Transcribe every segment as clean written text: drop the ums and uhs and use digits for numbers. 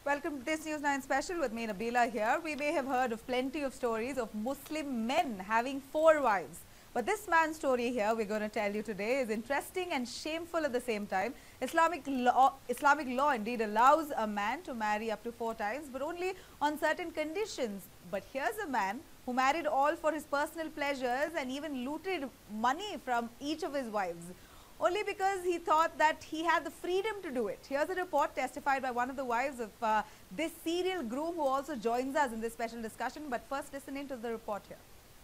Welcome to this News 9 special with me, Nabila here. We may have heard of plenty of stories of Muslim men having 4 wives. But this man's story here we're going to tell you today is interesting and shameful at the same time. Islamic law indeed allows a man to marry up to 4 times, but only on certain conditions. But here's a man who married all for his personal pleasures and even looted money from each of his wives, only because he thought that he had the freedom to do it. Here's a report testified by one of the wives of this serial groom, who also joins us in this special discussion. But first, listening to the report here.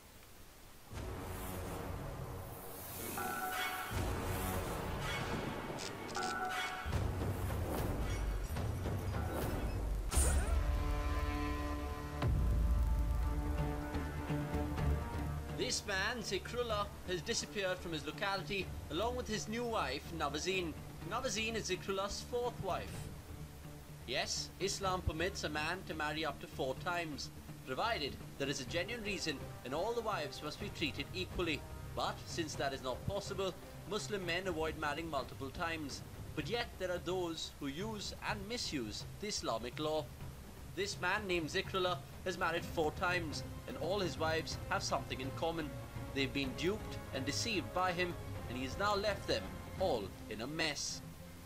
This man, Zikrullah, has disappeared from his locality along with his new wife, Navazeen. Navazeen is Zikrullah's 4th wife. Yes, Islam permits a man to marry up to 4 times, provided there is a genuine reason and all the wives must be treated equally. But since that is not possible, Muslim men avoid marrying multiple times. But yet there are those who use and misuse the Islamic law. This man named Zikrullah has married 4 times, and all his wives have something in common. They've been duped and deceived by him, and he has now left them all in a mess.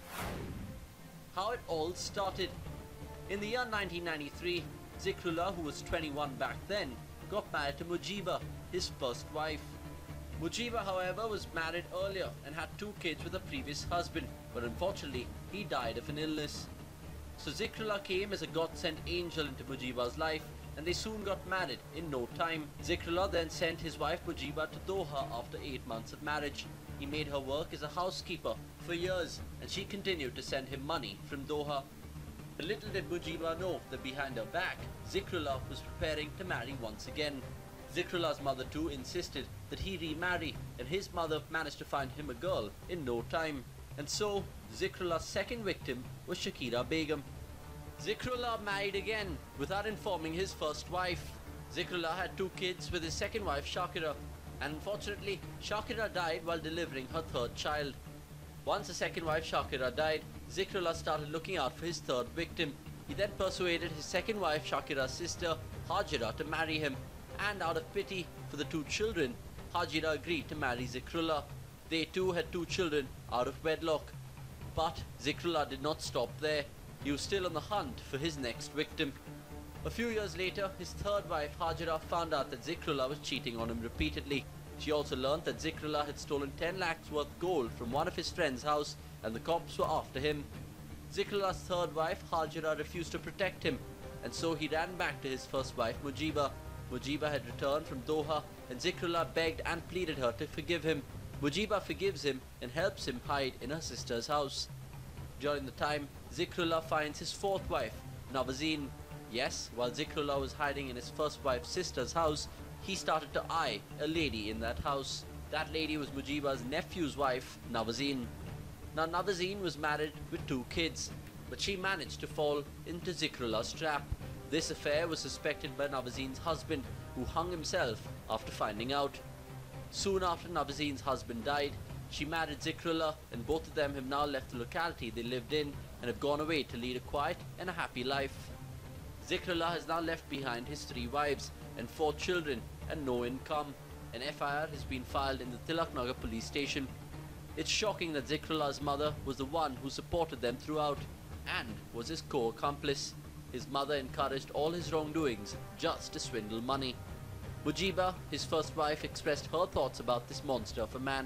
How it all started. In the year 1993, Zikrullah, who was 21 back then, got married to Mujiba, his first wife. Mujiba, however, was married earlier and had 2 kids with a previous husband, but unfortunately he died of an illness. So Zikrullah came as a God-sent angel into Mujiba's life, and they soon got married in no time. Zikrullah then sent his wife Mujiba to Doha after 8 months of marriage. He made her work as a housekeeper for years, and she continued to send him money from Doha. But little did Mujiba know that behind her back, Zikrullah was preparing to marry once again. Zikrullah's mother too insisted that he remarry, and his mother managed to find him a girl in no time. And so, Zikrullah's second victim was Shakira Begum. Zikrullah married again without informing his first wife. Zikrullah had 2 kids with his second wife Shakira, and unfortunately Shakira died while delivering her 3rd child. Once the second wife Shakira died, Zikrullah started looking out for his 3rd victim. He then persuaded his second wife Shakira's sister Hajira to marry him, and out of pity for the 2 children, Hajira agreed to marry Zikrullah. They too had 2 children out of wedlock. But Zikrullah did not stop there. He was still on the hunt for his next victim. A few years later, his 3rd wife Hajira found out that Zikrullah was cheating on him repeatedly. She also learned that Zikrullah had stolen 10 lakhs worth gold from one of his friend's house, and the cops were after him. Zikrullah's 3rd wife Hajira refused to protect him, and so he ran back to his first wife Mujiba. Mujiba had returned from Doha, and Zikrullah begged and pleaded her to forgive him. Mujiba forgives him and helps him hide in her sister's house. During the time, Zikrullah finds his 4th wife, Navazeen. Yes, while Zikrullah was hiding in his first wife's sister's house, he started to eye a lady in that house. That lady was Mujiba's nephew's wife, Navazeen. Now Navazeen was married with 2 kids, but she managed to fall into Zikrullah's trap. This affair was suspected by Navazeen's husband, who hung himself after finding out. Soon after Navazeen's husband died, she married Zikrullah, and both of them have now left the locality they lived in and have gone away to lead a quiet and a happy life. Zikrullah has now left behind his 3 wives and 4 children and no income. An FIR has been filed in the Tilaknagar police station. It's shocking that Zikrullah's mother was the one who supported them throughout and was his co-accomplice. His mother encouraged all his wrongdoings just to swindle money. Mujiba, his first wife, expressed her thoughts about this monster of a man.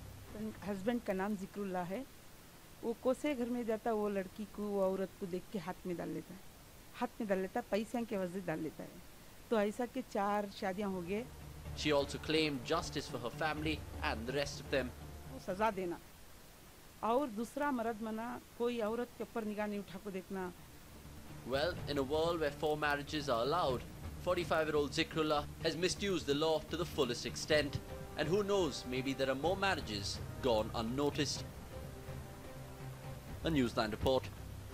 Husband का नाम जिक्रुल्लाह है। वो कोसे घर में जाता, वो लड़की को, वो औरत को देख के हाथ में डाल लेता है, पैसे के वजह डाल लेता है। तो ऐसा के 4 शादियां हो गए। She also claimed justice for her family and the rest of them. वो सजा देना और दूसरा मर्द मना कोई औरत के ऊपर निगाह नहीं उठा को देखना। Well, in a world where 4 marriages are allowed, 45-year-old Zikrullah has misused the law to the fullest extent. And who knows, maybe there are more marriages gone unnoticed. A Newsline report.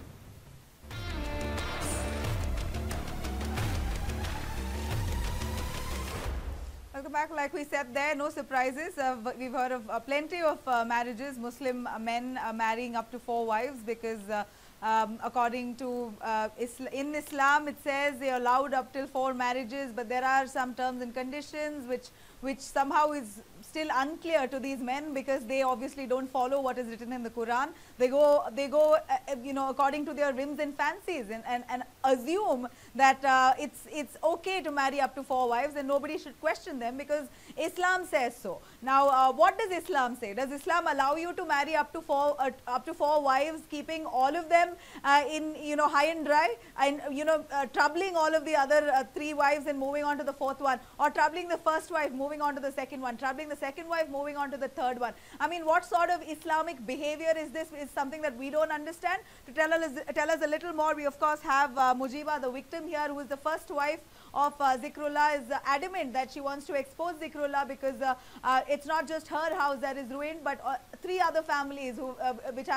Welcome back. Like we said there, no surprises. We've heard of plenty of marriages, Muslim men marrying up to 4 wives, because according to in Islam, it says they are allowed up till 4 marriages, but there are some terms and conditions which somehow is still unclear to these men, because they obviously don't follow what is written in the Quran. They go you know, according to their whims and fancies, and assume that it's okay to marry up to 4 wives, and nobody should question them because Islam says so. Now, what does Islam say? Does Islam allow you to marry up to 4 wives, keeping all of them in, you know, high and dry, and, you know, troubling all of the other 3 wives and moving on to the 4th one, or troubling the first wife, moving on to the 2nd one, troubling the 2nd wife, moving on to the 3rd one? I mean, what sort of Islamic behavior is this? Is something that we don't understand. To tell us a little more, we of course have Mujiba, the victim here, who is the first wife of Zikrullah, is adamant that she wants to expose Zikrullah because it's not just her house that is ruined, but 3 other families who which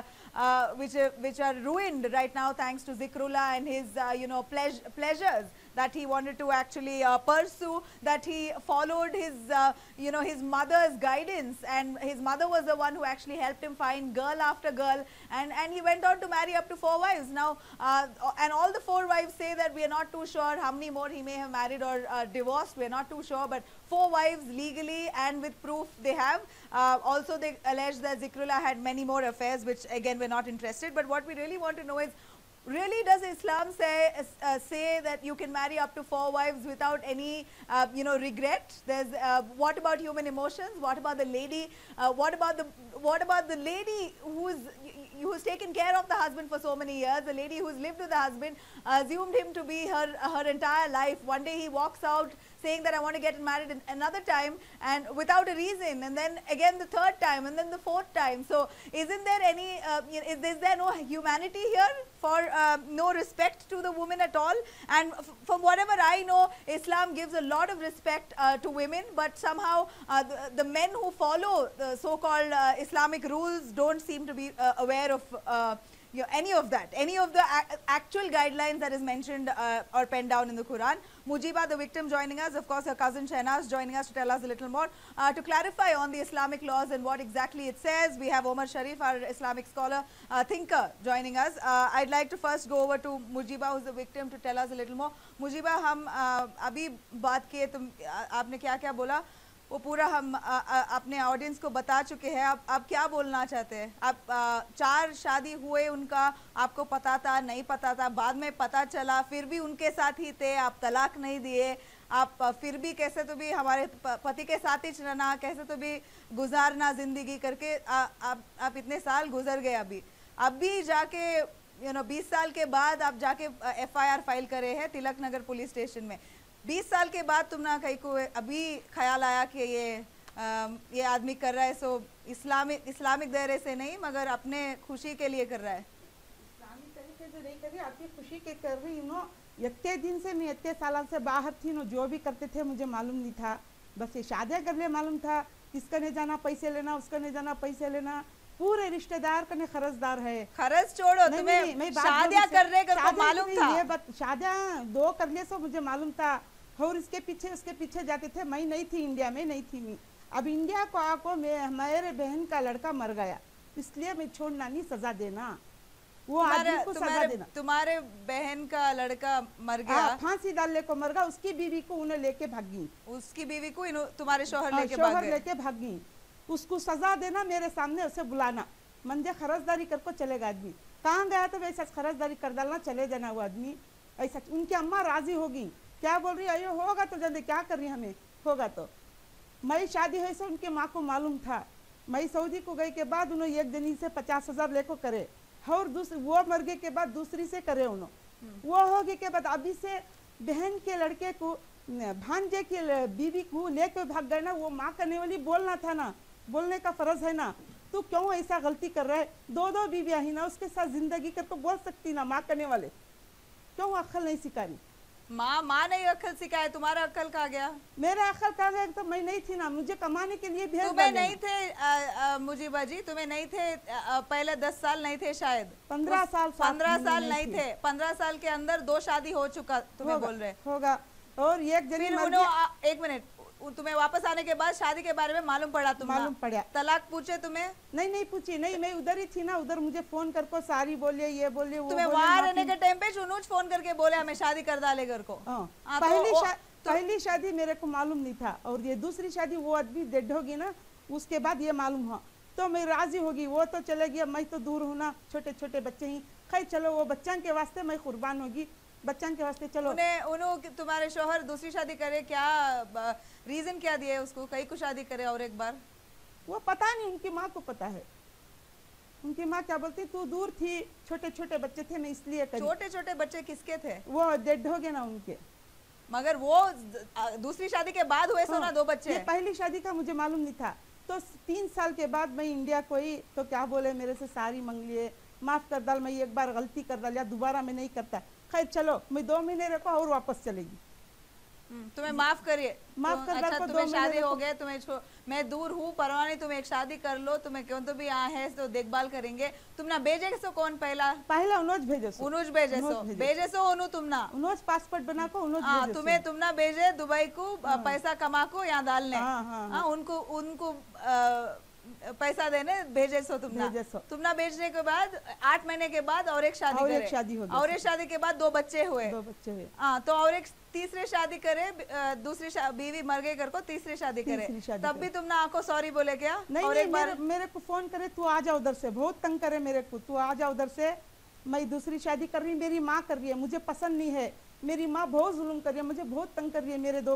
are ruined right now thanks to Zikrullah and his you know, pleasures that he wanted to actually pursue, that he followed his you know, his mother's guidance, and his mother was the one who actually helped him find girl after girl, and he went on to marry up to 4 wives. Now, and all the 4 wives say that we are not too sure how many more he may have married or divorced. We are not too sure, but 4 wives legally and with proof they have. Also, they allege that Zikrullah had many more affairs, which again we're not interested. But what we really want to know is, really, does Islam say that you can marry up to 4 wives without any you know, regret? There's what about human emotions? What about the lady? What about the lady who's taken care of the husband for so many years? The lady who's lived with the husband, assumed him to be her entire life. One day he walks out saying that I want to get married another time, and without a reason, and then again the 3rd time, and then the 4th time. So isn't there any is there no humanity here, for no respect to the woman at all? And from whatever I know, Islam gives a lot of respect to women, but somehow the men who follow the so-called Islamic rules don't seem to be aware of you know, any of that, any of the actual guidelines that is mentioned or penned down in the Quran. Mujiba, the victim, joining us. Of course, her cousin Shahnaz joining us to tell us a little more. To clarify on the Islamic laws and what exactly it says, we have Omar Sharif, our Islamic scholar, thinker, joining us. I'd like to first go over to Mujiba, who's the victim, to tell us a little more. Mujiba, हम अभी बात किए, तुम आपने क्या क्या बोला, वो पूरा हम अपने ऑडियंस को बता चुके हैं. आप क्या बोलना चाहते हैं? आप 4 शादी हुए उनका, आपको पता था, नहीं पता था, बाद में पता चला, फिर भी उनके साथ ही थे, आप तलाक नहीं दिए, आप फिर भी कैसे तो भी हमारे पति के साथ ही रहना, कैसे तो भी गुजारना ज़िंदगी करके आप इतने साल गुजर गए. अभी जाके यू नो 20 साल के बाद आप जाके FIR फाइल करे हैं तिलक नगर पुलिस स्टेशन में. 20 साल के बाद तुम ना कहीं को अभी ख्याल आया कि ये आदमी कर रहा है, सो इस्लामिक दायरे से नहीं मगर अपने खुशी के लिए कर रहा है. इस्लामिक तरीके से नहीं कर रही, आपकी खुशी के कर रही नो. इतने दिन से मैं इतने साल से बाहर थी नो, जो भी करते थे मुझे मालूम नहीं था. बस ये शादियाँ कर ले मालूम था, इसका नहीं जाना पैसे लेना, उसका नहीं जाना पैसे लेना. पूरे रिश्तेदार का नहीं खर्चदार है. खर्च छोड़ो, तुम्हें शादियाँ कर रहे को मालूम था? शादियाँ 2 कर लिए सो मुझे मालूम था, और इसके पीछे जाते थे. मैं नहीं थी इंडिया में, नहीं थी मैं. अब इंडिया को आको मेरे बहन का लड़का मर गया, इसलिए मैं छोड़ना नहीं, सजा देना, वो आदमी को सजा देना. तुम्हारे बहन का लड़का मर गया, फांसी डालने को मर गया, उसकी बीवी को उन्हें लेके भाग गई. उसकी बीवी को तुम्हारे शोहर लेके भाग गई. उसको सजा देना, मेरे सामने उसे बुलाना, मंजे खरजदारी करको चलेगा आदमी. कहाँ गया तो वैसा खरजदारी कर डालना, चले जाना वो आदमी. ऐसा उनकी अम्मा राजी होगी, क्या बोल रही है, अयो होगा तो जल्दी, क्या कर रही हमें, होगा तो. मैं शादी हुई से उनके माँ को मालूम था. मैं सऊदी को गए के बाद उन्होंने एक जनी से 50,000 लेको करे, और वो मर गए के बाद दूसरी से करे उन्होंने. वो हो गए के बाद अभी से बहन के लड़के को, भांजे की बीवी को लेके भाग गए ना. वो माँ करने वाली बोलना था ना, बोलने का फर्ज है ना. तू क्यों ऐसा गलती कर रहा है? 2 बीवियां ही ना, उसके साथ जिंदगी कर तो बोल सकती ना. माँ करने वाले क्यों अक्ल नहीं सिखानी? माँ नहीं अक्ल सिखाए, तुम्हारा अक्ल कहाँ गया? मेरा अक्ल कहाँ गया? तो मैं नहीं थी ना, मुझे कमाने के लिए भेज. तुम्हें नहीं थे मुजीबा जी, तुम्हें नहीं थे पहले 10 साल नहीं थे, शायद 15 साल नहीं थे. 15 साल के अंदर 2 शादी हो चुका, तुम्हें बोल रहे होगा. और एक जनी एक मिनट, तुम्हें वापस आने के बाद शादी के बारे में मालूम पड़ा? मालूम पड़ा। तलाक पूछे तुम्हें? नहीं पूछी, नहीं मैं उधर ही थी ना, उधर मुझे फोन करको सारी बोलिए, ये बोलिए, वो तुम्हें वहां रहने के टाइम पे चुनूज फोन करके बोले हमें शादी कर डाले घर को? पहली शादी मेरे को मालूम नहीं था, और ये दूसरी शादी वो आदमी डेड होगी ना, उसके बाद ये मालूम हुआ, तो मैं राजी होगी। वो तो चले गया, मैं तो दूर हूँ ना, छोटे छोटे बच्चे ही, खैर चलो वो बच्चों के वास्ते मैं कुर्बान होगी, बच्चों के वास्ते चलो। उन्हें तुम्हारे शोहर दूसरी शादी करे, क्या रीजन क्या दिए उसको, कहीं को शादी करे और एक बार? वो पता नहीं, उनकी माँ को पता है। उनकी माँ क्या बोलती, तू दूर थी, छोटे छोटे बच्चे थे ना इसलिए करी। छोटे छोटे बच्चे किसके थे? वो डेड हो गए ना उनके। मगर वो दूसरी शादी के बाद हुए सो ना 2 बच्चे। ये पहली शादी का मुझे मालूम नहीं था, तो 3 साल के बाद मैं इंडिया को ही, तो क्या बोले मेरे से सारी मांग लिए, माफ कर डाल, मैं एक बार गलती कर डाल या दोबारा मैं नहीं करता, खैर चलो मैं 2 महीने रखो और वापस चलेगी। तुम्हें माफ करिए, माफ कर अच्छा तुम्हें शादी हो गए, तुम्हें मैं दूर हूँ परवाह नहीं, तुम एक शादी कर लो, तुम्हें क्यों तो भी यहाँ है तो देखभाल करेंगे। तुम ना भेजे सो कौन पहला उनोज भेजे सो उनु तुम ना उनोज पासपोर्ट बना को उनोज भेजे तुम्हें तुम ना भेजे दुबई को पैसा कमा को यहाँ डालने, उनको पैसा देने भेजे सो तुम ना भेजने के बाद 8 महीने के बाद और एक शादी करे, और एक शादी के बाद 2 बच्चे हुए। हाँ, तो और एक तीसरे शादी करे, दूसरी बीवी मर गई घर को, तीसरी शादी करे, तब भी तुम ना आको सॉरी बोले क्या? नहीं, और एक बार मेरे को फोन करे, तू आ जा उधर से, बहुत तंग करे मेरे को, तू आ जा उधर से, मैं दूसरी शादी कर रही, मेरी माँ कर रही है, मुझे पसंद नहीं है, मेरी माँ बहुत जुल्म कर रही है, मुझे बहुत तंग कर रही है, मेरे 2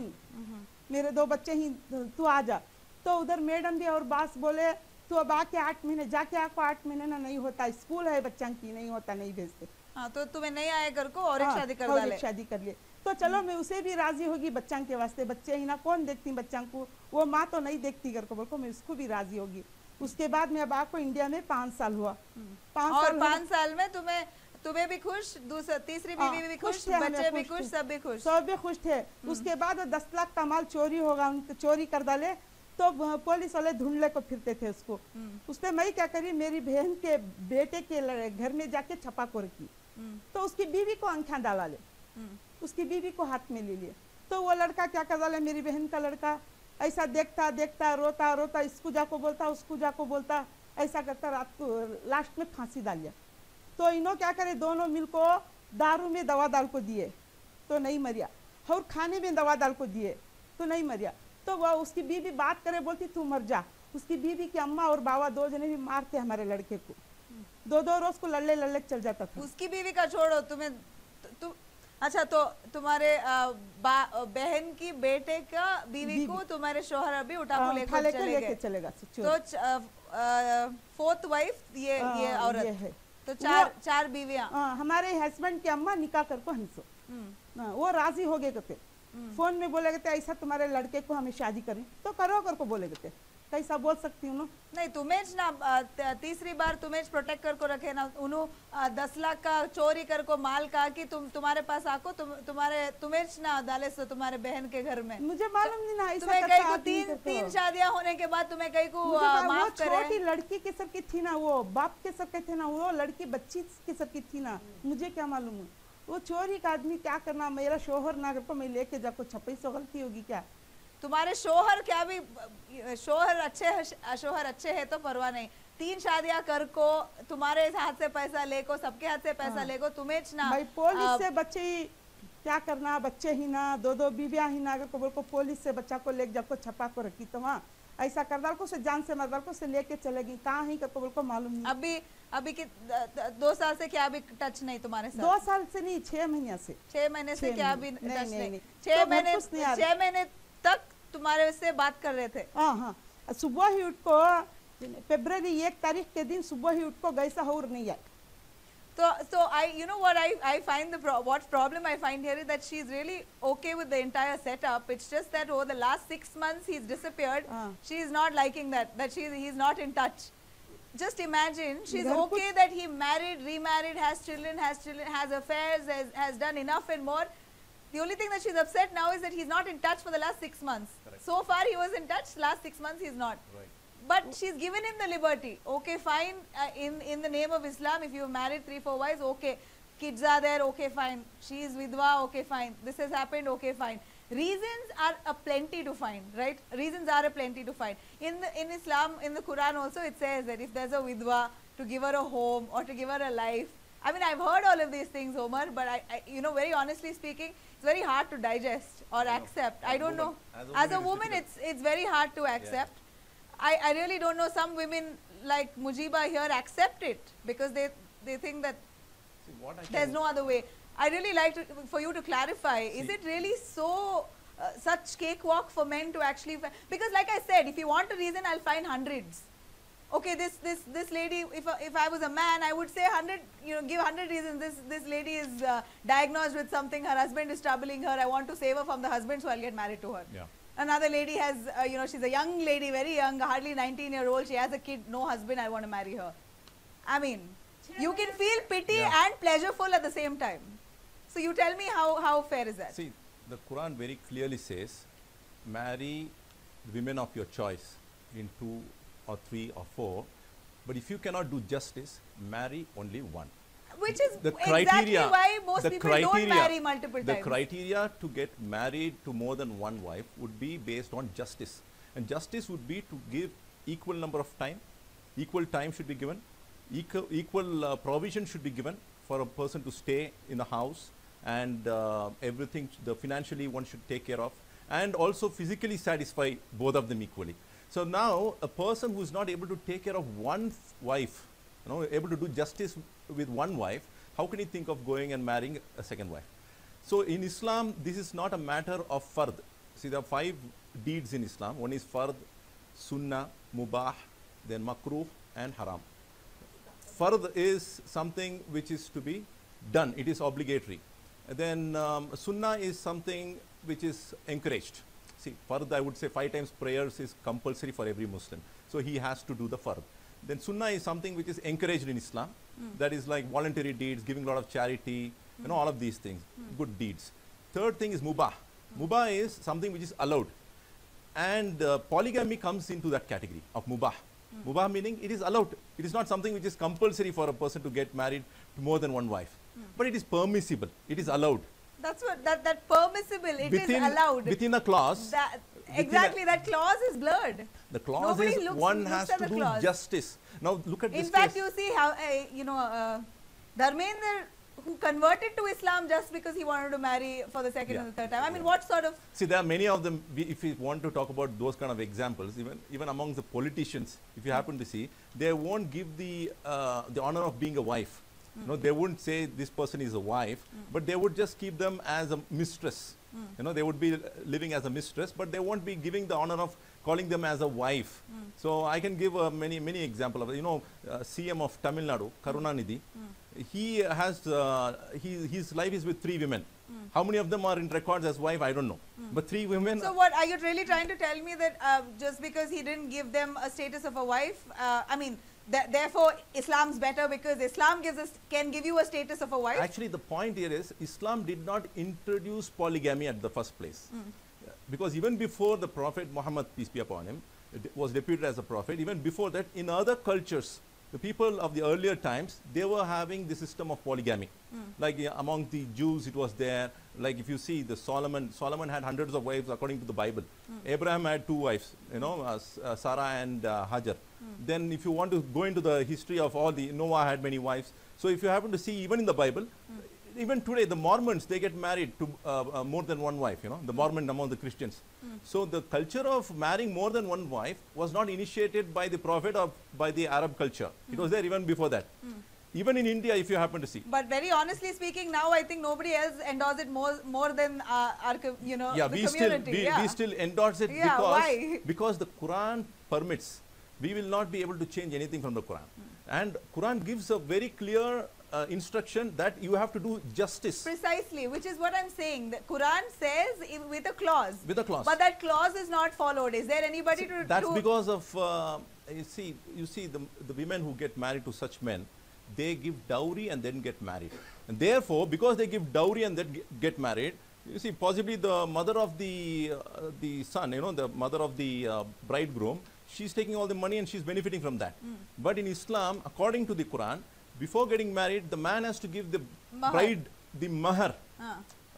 बच्चे ही, तू आ जा। तो उधर मैडम भी और बास बोले, तू अब आके 8 महीने, जाके आपको 8 महीने ना नहीं होता, स्कूल है बच्चा की, नहीं होता, नहीं भेजते। हाँ, तो तुम्हें नहीं आए घर को और एक शादी कर डाले। शादी कर लिए, तो चलो मैं उसे भी राजी होगी बच्चा के वास्ते, बच्चे ही ना कौन देखती बच्चा को, वो माँ तो नहीं देखती घर को, बोलो मैं उसको भी राजी होगी। उसके बाद में अब आपको इंडिया में 5 साल हुआ, 5 साल में तुम्हें भी खुश, तीसरी बीवी भी खुश, बच्चे भी खुश, सब भी खुश थे। उसके बाद 10 लाख का माल चोरी होगा, उनको चोरी कर डाले, तो पुलिस वाले ढूंढने को फिरते थे उसको। उसने मैं क्या करी, मेरी बहन के बेटे के घर में जाके छपा को रखी, तो उसकी बीवी को आंखें डाला ले, उसकी बीवी को हाथ में ले लिए, तो वो लड़का क्या कर डाले, मेरी बहन का लड़का ऐसा देखता देखता रोता रोता, इसको जाको बोलता, उसको जाको बोलता, ऐसा करता रात को लास्ट में फांसी डालिया। तो इन्हों क्या करे, दोनों मिलको दारू में दवा डाल को दिए तो नहीं मरिया, और खाने में दवा डाल को दिए तो नहीं मरिया। तो वह उसकी बीवी बात करे, बोलती तू मर जा। उसकी बीवी की अम्मा और बाबा 2 जने भी मारते हमारे लड़के को, 2 रोज को लड़ले चल जाता था। उसकी बीवी का छोड़ो, अच्छा तो तुम्हारे बहन की बेटे का बीवी को तुम्हारे शोहर अभी उठा को लेकर चलेगा। तो 4th वाइफ ये औरत है, तो 4 बीवियां। हमारे हस्बैंड की अम्मा निकाह कर को हंसो, वो राजी हो गए थे, फोन में बोले गए ऐसा तुम्हारे लड़के को हमें शादी करें तो करो कर को बोले गए, कैसा बोल सकती हूँ नहीं, तुम्हें ना तीसरी बार तुम्हें प्रोटेक्ट कर को रखे ना, उन्होंने 10 लाख का चोरी कर को माल का कि तुम्हारे पास आको, तुम्हें ना डाले सो तुम्हारे बहन के घर में। मुझे मालूम नहीं ना, तुम्हें कहीं को 3 शादियां होने के बाद तुम्हें कहीं को माफ करे। छोटी लड़की के सर की थी ना, वो बाप के सर के थे ना, वो लड़की बच्ची के सर की थी ना, मुझे क्या मालूम है वो चोरी का आदमी क्या करना, मेरा शोहर ना को मैं लेके जाको छपई से गलती होगी क्या? तुम्हारे शोहर क्या भी शोहर अच्छे है तो परवाह नहीं, 3 शादियां कर को तुम्हारे हाथ से पैसा ले को, सबके हाथ से पैसा ले को, तुम्हें ना भाई पुलिस से बच्चे ही क्या करना, बच्चे ही ना 2 बीबियां ही ना, अगर को बोल को पुलिस से बच्चा को ले जाको छपा को रखी, तो वहाँ ऐसा कर डाल को से जान से मर डाल को से लेके चलेगी, कहाँ ही कर को मालूम नहीं। अभी कि 2 साल से क्या अभी टच नहीं तुम्हारे साथ? 2 साल से नहीं, 6 महीने से। 6 महीने से क्या अभी टच नहीं? 6 महीने तक तुम्हारे से बात कर रहे थे? हाँ, सुबह ही उठ को फरवरी 1 तारीख के दिन सुबह ही उठ को गैसा और नहीं आया। So you know what I find what problem I find here is that she's really okay with the entire setup. It's just that over the last 6 months he's disappeared. She's not liking that he's not in touch. Just imagine, she's okay that he married, remarried, has children, has affairs, has done enough and more. The only thing that she's upset now is that he's not in touch for the last 6 months. Correct. So far he was in touch, last 6 months he's not. Right. But she's given him the liberty. Okay, fine, in the name of Islam, if you've married 3-4 wives, okay. Kids are there, okay, fine. She is vidwa, okay, fine. This has happened, okay, fine. reasons are a plenty to find, right? Reasons are a plenty to find. In Islam, in the Quran also, it says that if there's a widwa, to give her a home or to give her a life. I mean, I've heard all of these things, Omar, but you know, very honestly speaking, it's very hard to digest or accept. I don't know. As a woman, it's very hard to accept. I really don't know. Some women like Mujiba here accept it because they think that there's no other way. I really like for you to clarify. Is it really so such cakewalk for men to actually? Because, like I said, if you want a reason, I'll find hundreds. Okay, this lady. If I was a man, I would say 100. You know, give 100 reasons. This lady is diagnosed with something. Her husband is troubling her. I want to save her from the husband, so I'll get married to her. Yeah. Another lady has, you know, she's a young lady, very young, hardly 19-year-old. She has a kid, no husband. I want to marry her. I mean, you can feel pity and pleasureful at the same time. So you tell me how fair is that? See, the Quran very clearly says, marry women of your choice in 2 or 3 or 4. But if you cannot do justice, marry only one. Which is the exactly why most people don't marry multiple times. The criteria to get married to more than one wife would be based on justice. And justice would be to give equal number of time, equal time should be given, equal provision should be given for a person to stay in a house, and everything, financially one should take care of, and also physically satisfy both of them equally. So now a person who is not able to take care of one wife, you know, able to do justice with one wife, how can he think of going and marrying a second wife? So in Islam, this is not a matter of fard. See, there are 5 deeds in Islam. One is fard, sunnah, mubah, then makruh and haram. Fard is something which is to be done. It is obligatory. And then sunnah is something which is encouraged. See, fard, I would say 5 times prayers is compulsory for every Muslim. So he has to do the fard. Then sunnah is something which is encouraged in Islam. That is like voluntary deeds, giving a lot of charity, you know, all of these things, good deeds. Third thing is mubah. Mubah is something which is allowed. And polygamy comes into that category of mubah. Mubah meaning it is allowed. It is not something which is compulsory for a person to get married to more than one wife. But it is permissible. It is allowed. That's what, that permissible, it is allowed. Within a clause. Exactly, that clause is blurred. The clause is one has to do justice. Now look at this. In fact, you see how, you know, Dharmendra, who converted to Islam just because he wanted to marry for the second and the third time. I mean, what sort of... See, there are many of them. If you want to talk about those kind of examples, even among the politicians, if you happen to see, they won't give the honor of being a wife. You know, they wouldn't say this person is a wife, but they would just keep them as a mistress. You know, they would be living as a mistress, but they won't be giving the honor of calling them as a wife. So I can give many examples of it. You know, CM of Tamil Nadu, Karunanidhi, he has, his life is with 3 women. How many of them are in records as wife, I don't know. But 3 women. So what, are you really trying to tell me that just because he didn't give them a status of a wife, I mean, therefore Islam's better because Islam can give you a status of a wife? Actually, the point here is Islam did not introduce polygamy at the first place. Because even before the Prophet Muhammad, peace be upon him, was deputed as a prophet, even before that, in other cultures, the people of the earlier times, they were having the system of polygamy. Like among the Jews, it was there. Like if you see the Solomon had hundreds of wives according to the Bible. Abraham had 2 wives, you know, Sarah and Hajar. Then if you want to go into the history of all the, Noah had many wives. So if you happen to see even in the Bible, even today the Mormons, they get married to more than one wife, you know, the Mormon among the Christians. So the culture of marrying more than one wife was not initiated by the Prophet or by the Arab culture. It was there even before that. Even in India, if you happen to see. But very honestly speaking, now I think nobody else endorses it more than our, you know, the community. We still endorse it because the Quran permits. We will not be able to change anything from the Quran. And Quran gives a very clear instruction that you have to do justice. Precisely, which is what I'm saying. The Quran says with a clause. With a clause. But that clause is not followed. Is there anybody to... That's because of, you see the women who get married to such men, they give dowry and then get married. And therefore, because they give dowry and then get married, you see, possibly the mother of the son, you know, the mother of the bridegroom, she's taking all the money and she's benefiting from that. But in Islam, according to the Quran, before getting married, the man has to give the bride the mahar.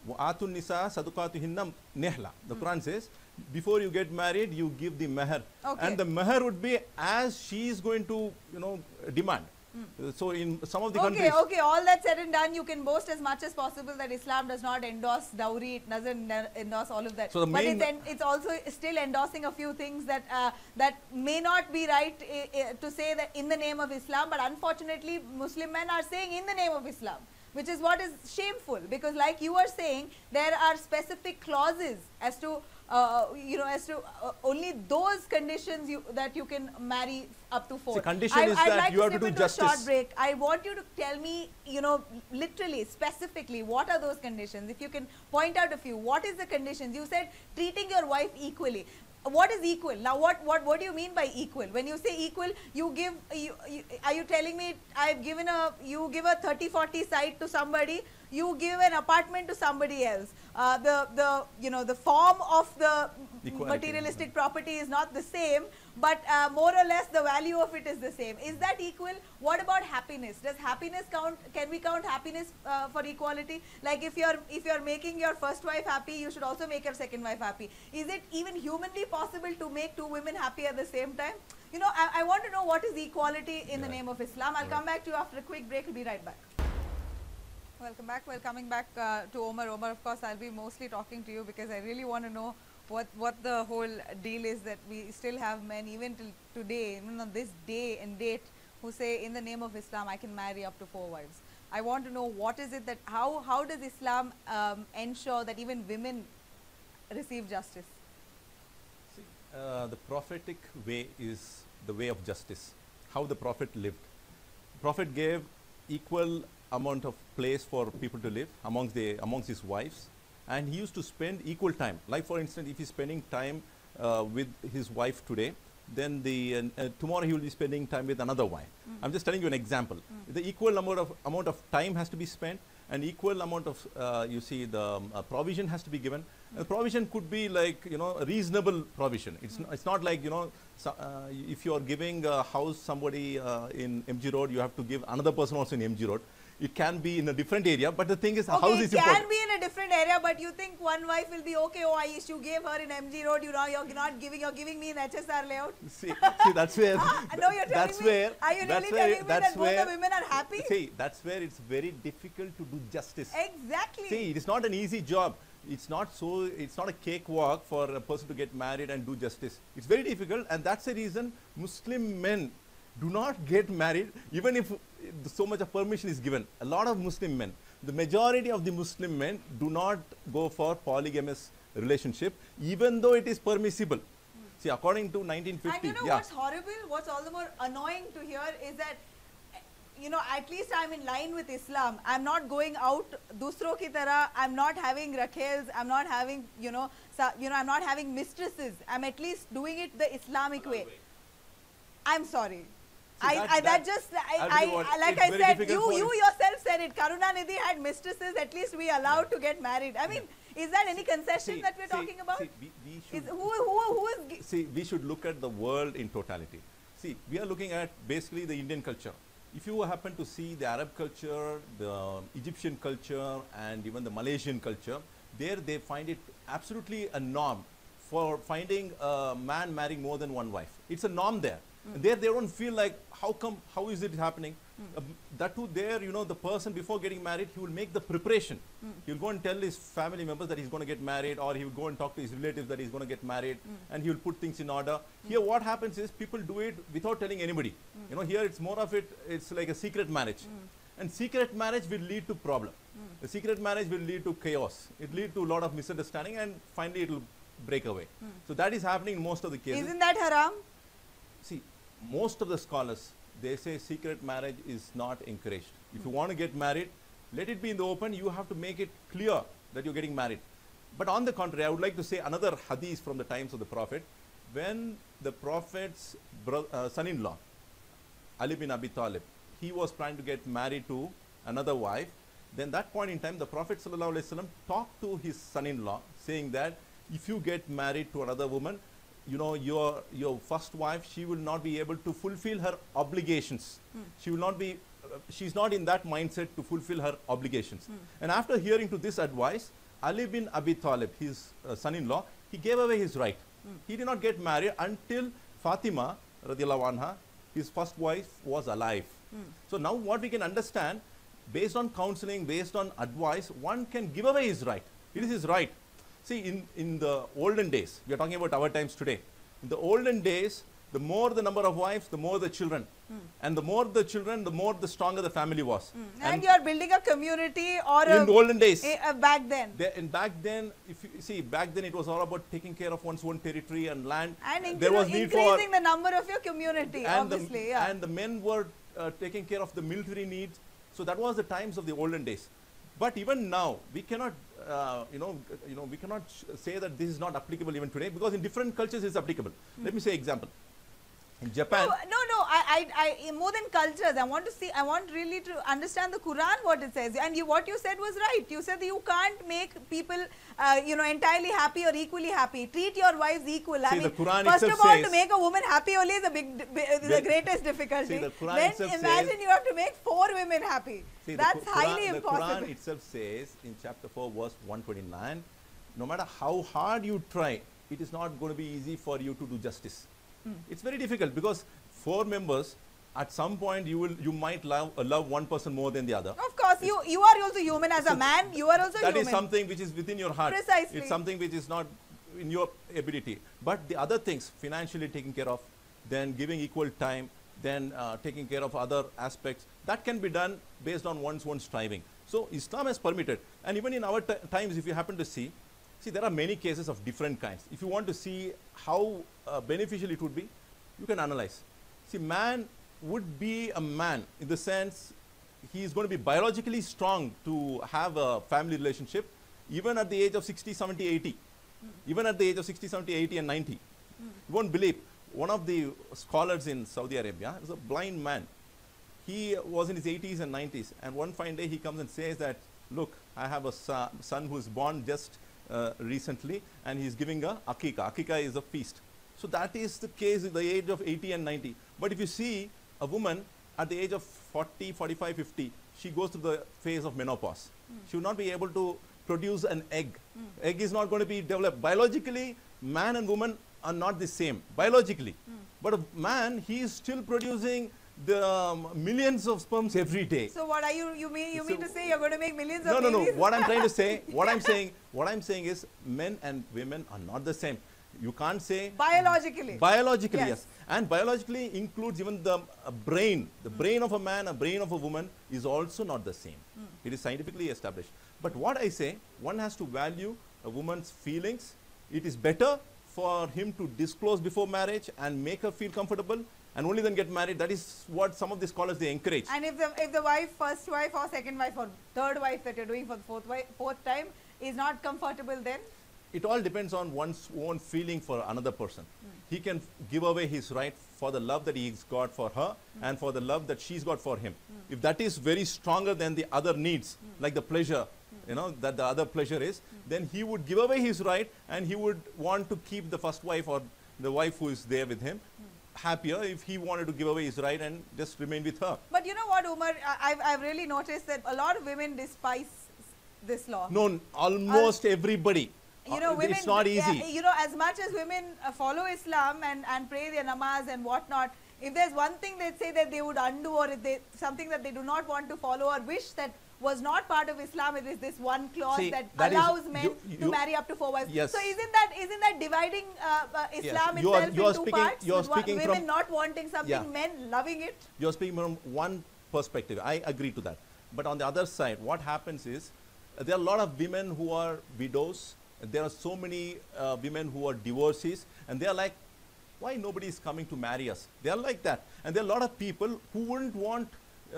Atun nisa sadukatuhinna nehla. The Quran says, before you get married, you give the meher. Okay. And the meher would be as she is going to, demand. So in some of the countries. Okay, all that said and done, you can boast as much as possible that Islam does not endorse dowry, it doesn't endorse all of that. So the but main it's also still endorsing a few things that that may not be right to say that in the name of Islam, but unfortunately Muslim men are saying in the name of Islam, which is what is shameful, because like you are saying, there are specific clauses as to only those conditions that you can marry up to 4. The condition is that like you have to do A justice. short break. I want you to tell me, literally, specifically, what are those conditions? If you can point out a few, what is the conditions? You said treating your wife equally. What is equal? Now, what do you mean by equal? When you say equal, are you telling me you give a 30-40 site to somebody, you give an apartment to somebody else. The form of the Equality. materialistic property is not the same, but more or less the value of it is the same. Is that equal? What about happiness? Does happiness count? Can we count happiness for equality? Like if you're making your first wife happy, you should also make your second wife happy. Is it even humanly possible to make 2 women happy at the same time? I want to know what is equality in the name of Islam. I'll come back to you after a quick break. We'll be right back. Welcome back. Well, coming back to Omar. Omar, of course, I'll be mostly talking to you because I really want to know what the whole deal is that we still have men, even till today, even on this day and date, who say in the name of Islam I can marry up to 4 wives. I want to know what is it that, how does Islam ensure that even women receive justice? See, the prophetic way is the way of justice, how the Prophet lived. The Prophet gave equal amount of place for people to live amongst his wives, and he used to spend equal time. Like for instance, if he's spending time with his wife today, then tomorrow he will be spending time with another wife. I'm just telling you an example. The equal amount of time has to be spent, and equal amount of the provision has to be given. The provision could be like a reasonable provision. It's not like if you are giving a house somebody in MG Road, you have to give another person also in MG Road. It can be in a different area, but the thing is, the house is important. It can be in a different area, but you think one wife will be okay? Oh, you gave her in MG Road. You're giving me in HSR layout. See, that's where. No, you're telling me. Are you really telling me that both the women are happy? See, that's where it's very difficult to do justice. Exactly. See, it is not an easy job. It's not a cakewalk for a person to get married and do justice. It's very difficult, and that's the reason Muslim men do not get married, even if so much of permission is given. A lot of Muslim men, the majority of the Muslim men do not go for polygamous relationship, even though it is permissible. See, according to 1950. And what's horrible, what's all the more annoying to hear is that, at least I'm in line with Islam. I'm not going out dusro ki tarah. I'm not having rakhels. I'm not having, I'm not having mistresses. I'm at least doing it the Islamic way. I'm sorry. Like I said, you yourself said it. Karunanidhi had mistresses. At least we allowed to get married. I mean, is that any concession that we're talking about? See, we should look at the world in totality. See, we are looking at basically the Indian culture. If you happen to see the Arab culture, the Egyptian culture, and even the Malaysian culture, there they find it absolutely a norm for finding a man marrying more than one wife. It's a norm there. There they don't feel like, how is it happening? That too there, the person before getting married, he will make the preparation. He will go and tell his family members that he's going to get married, or he will go and talk to his relatives that he's going to get married, and he will put things in order. Here what happens is people do it without telling anybody. Here it's more of it's like a secret marriage. And secret marriage will lead to problem. The secret marriage will lead to chaos. It will lead to a lot of misunderstanding, and finally it will break away. So that is happening in most of the cases. Isn't that haram? See, most of the scholars, they say secret marriage is not encouraged. If you want to get married, let it be in the open. You have to make it clear that you're getting married. But on the contrary, I would like to say another hadith from the times of the Prophet. When the Prophet's son-in-law, Ali bin Abi Talib, he was trying to get married to another wife, then that point in time, the Prophet ﷺ talked to his son-in-law, saying that if you get married to another woman, your first wife, she will not be able to fulfill her obligations. She will not be, she's not in that mindset to fulfill her obligations. And after hearing to this advice, Ali bin Abi Talib, his son-in-law, he gave away his right. He did not get married until Fatima radiallahu anha, his first wife, was alive. So now what we can understand, based on counseling, based on advice, one can give away his right. It is his right. See, in the olden days, we are talking about our times today. In the olden days, the more the number of wives, the more the children. And the more the children, the more the stronger the family was. And you are building a community or in the olden days. Back then. And back then, if you see, back then it was all about taking care of one's own territory and land. And there was need increasing the number of your community, and obviously. And the men were taking care of the military needs. So that was the times of the olden days. But even now, we cannot, we cannot say that this is not applicable even today, because in different cultures it's applicable. Let me say example. In Japan. No, I more than cultures, I want really to understand the Quran, what it says. And what you said was right. You said that you can't make people, entirely happy or equally happy. Treat your wives equal. See, the Quran first itself of all, says, to make a woman happy only is the greatest difficulty. See, the Quran then itself imagine says, you have to make 4 women happy. See, that's highly impossible. The Quran itself says in chapter 4, verse 129, no matter how hard you try, it is not going to be easy for you to do justice. It's very difficult, because 4 members, at some point you might love one person more than the other. Of course, you are also human as a man. You are also human. That is something which is within your heart. Precisely. It's something which is not in your ability. But the other things, financially taken care of, then giving equal time, then taking care of other aspects, that can be done based on one's own striving. So Islam has permitted. And even in our times, if you happen to see, there are many cases of different kinds. If you want to see how beneficial it would be, you can analyze. See, man would be a man in the sense he is going to be biologically strong to have a family relationship even at the age of 60, 70, 80. Even at the age of 60, 70, 80 and 90. You won't believe, one of the scholars in Saudi Arabia is a blind man. He was in his 80s and 90s, and one fine day he comes and says that, look, I have a son who is born just recently, and he's giving a akika. Akika is a feast. So that is the case at the age of 80 and 90. But if you see a woman at the age of 40, 45, 50, she goes through the phase of menopause. She will not be able to produce an egg. Egg is not going to be developed. Biologically, man and woman are not the same, biologically. But a man, he is still producing the millions of sperms every day. So what are you mean to say you're going to make millions of babies? No. babies? What I'm trying to say, what I'm saying is men and women are not the same. You can't say biologically. Biologically, yes. And biologically includes even the brain. The brain of a man, a brain of a woman is also not the same. It is scientifically established. But what I say, one has to value a woman's feelings. It is better for him to disclose before marriage and make her feel comfortable, and only then get married. That is what some of the scholars, they encourage. And if the wife, first wife or second wife or third wife that you're doing for the fourth time is not comfortable, then? It all depends on one's own feeling for another person. He can give away his right for the love that he's got for her and for the love that she's got for him. If that is very stronger than the other needs, like the pleasure, that the other pleasure is, then he would give away his right, and he would want to keep the first wife or the wife who is there with him happier if he wanted to give away his right and just remain with her. But you know what, Umar, I've really noticed that a lot of women despise this law. No, almost everybody. Women, it's not easy. As much as women follow Islam and pray their namaz and whatnot, if there's one thing they'd say that they would undo, or if something that they do not want to follow or wish that was not part of Islam, it is this one clause that allows men to marry up to 4 wives. Yes. So isn't that dividing Islam itself into 2 parts? You're speaking women from not wanting something, men loving it? You're speaking from one perspective. I agree to that. But on the other side, what happens is, there are a lot of women who are widows. There are so many women who are divorcees, and they are like, why nobody is coming to marry us? They are like that. And there are a lot of people who wouldn't want,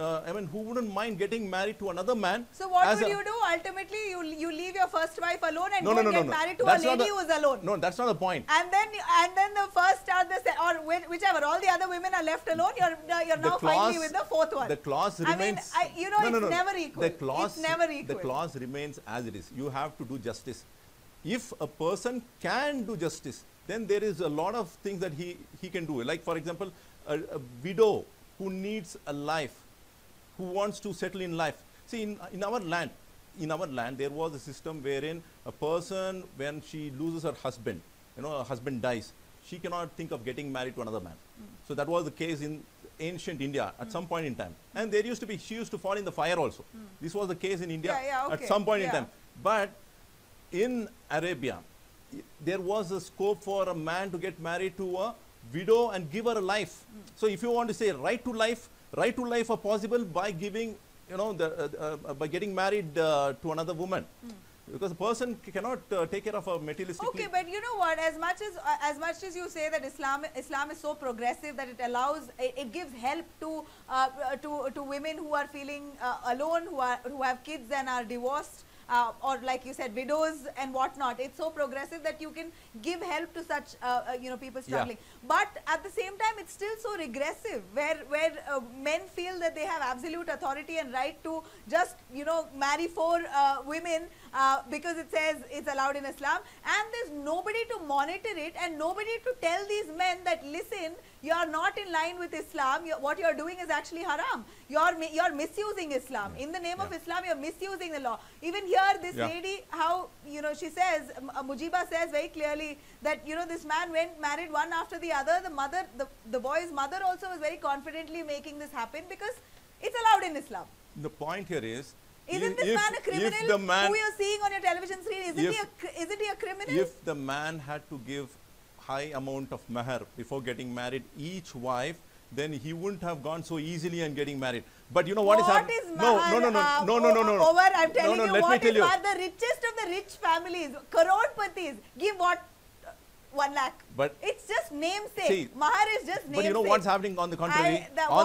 who wouldn't mind getting married to another man. So what would you do? Ultimately, you leave your first wife alone and get married to a lady who is alone. No, that's not the point. And then the first or whichever, all the other women are left alone. You're now finally with the 4th one. The clause remains. It's never equal. It's never equal. The clause remains as it is. You have to do justice. If a person can do justice, then there is a lot of things that he can do. Like, for example, a widow who needs a life, who wants to settle in life. See, in our land, in our land, there was a system wherein a person, when she loses her husband, her husband dies, she cannot think of getting married to another man. So that was the case in ancient India at some point in time. And there used to be, she used to fall in the fire also. This was the case in India at some point in time. But in Arabia, there was a scope for a man to get married to a widow and give her a life. So if you want to say right to life are possible by giving, by getting married to another woman. Because a person cannot take care of a materialistic. Okay, but you know what? As much as you say that Islam is so progressive that it allows, it gives help to women who are feeling alone, who have kids and are divorced. Or like you said, widows and whatnot. It's so progressive that you can give help to such people struggling. But at the same time, it's still so regressive, where men feel that they have absolute authority and right to just marry 4 women because it says it's allowed in Islam, and there's nobody to monitor it and nobody to tell these men that, listen, you are not in line with Islam. What you are doing is actually haram. You are misusing Islam. In the name of Islam, you are misusing the law. Even here, this lady, how, she says, Mujiba says very clearly that, this man went married one after the other. The mother, the boy's mother also was very confidently making this happen because it's allowed in Islam. The point here is, isn't this man a criminal who you're seeing on your television screen? Isn't he a criminal? If the man had to give high amount of mahar before getting married each wife, then he wouldn't have gone so easily and getting married. But you know what is happening? No. Over, I'm telling you, what is the richest of the rich families, crorepattis, give what? 1 lakh. But it's just namesake. Mahar is just namesake. But you know what's happening on the contrary?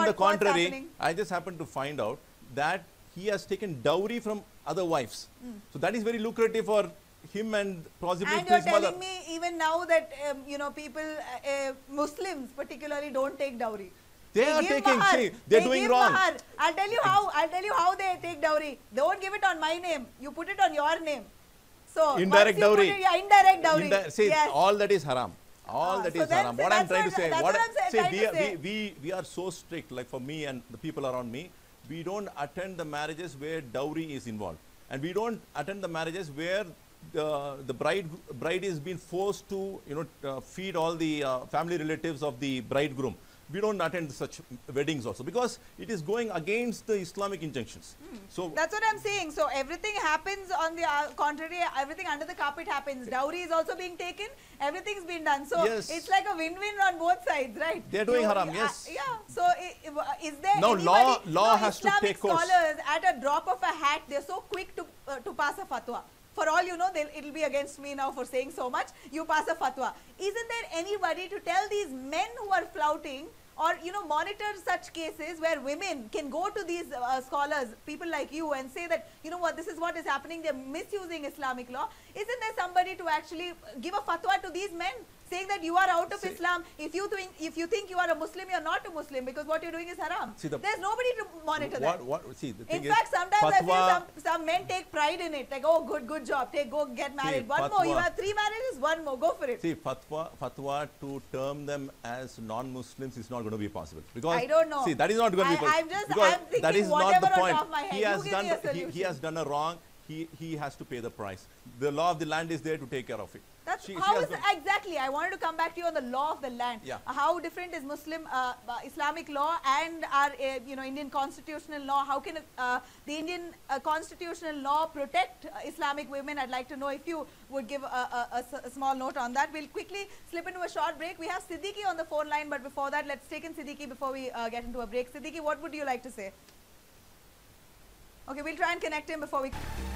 I just happened to find out that he has taken dowry from other wives. So that is very lucrative for him and possibly his mother. And you're telling me even now that people, Muslims particularly, don't take dowry. They are taking. See, they're doing wrong. Mahar. I'll tell you how they take dowry. They won't give it on my name. You put it on your name. So indirect dowry. Indirect dowry. All that is haram. All that is haram. What I'm trying to say, we are so strict. Like for me and the people around me, we don't attend the marriages where dowry is involved, and we don't attend the marriages where the bride is being forced to feed all the family relatives of the bridegroom. We don't attend such weddings also because it is going against the Islamic injunctions. So that's what I'm saying. So everything happens on the contrary. Everything under the carpet happens. Dowry is also being taken. Everything's been done. So it's like a win-win on both sides, right? They're doing haram. Yes. Yeah. So is there no anybody, law has Islamic to take course. Scholars at a drop of a hat, they're so quick to pass a fatwa. For all you know, it'll be against me now for saying so much. You pass a fatwa. Isn't there anybody to tell these men who are flouting or monitor such cases where women can go to these scholars, people like you, and say that, this is what is happening, they're misusing Islamic law? Isn't there somebody to actually give a fatwa to these men, saying that you are out of Islam? If you think you are a Muslim, you're not a Muslim because what you're doing is haram. There's nobody to monitor that. In fact, sometimes I feel some men take pride in it, like, oh, good job, go get married. One more, you have 3 marriages, one more, go for it. See, fatwa to term them as non-Muslims is not going to be possible. Because I don't know. See, that is not going to be possible. I'm thinking that is not the point. He has done a wrong. He has to pay the price. The law of the land is there to take care of it. That's exactly. I wanted to come back to you on the law of the land. How different is Muslim Islamic law and our Indian constitutional law? How can the Indian constitutional law protect Islamic women? I'd like to know if you would give a small note on that. We'll quickly slip into a short break. We have Siddiqui on the phone line, but before that, let's take in Siddiqui before we get into a break. Siddiqui, what would you like to say? Okay, we'll try and connect him before we...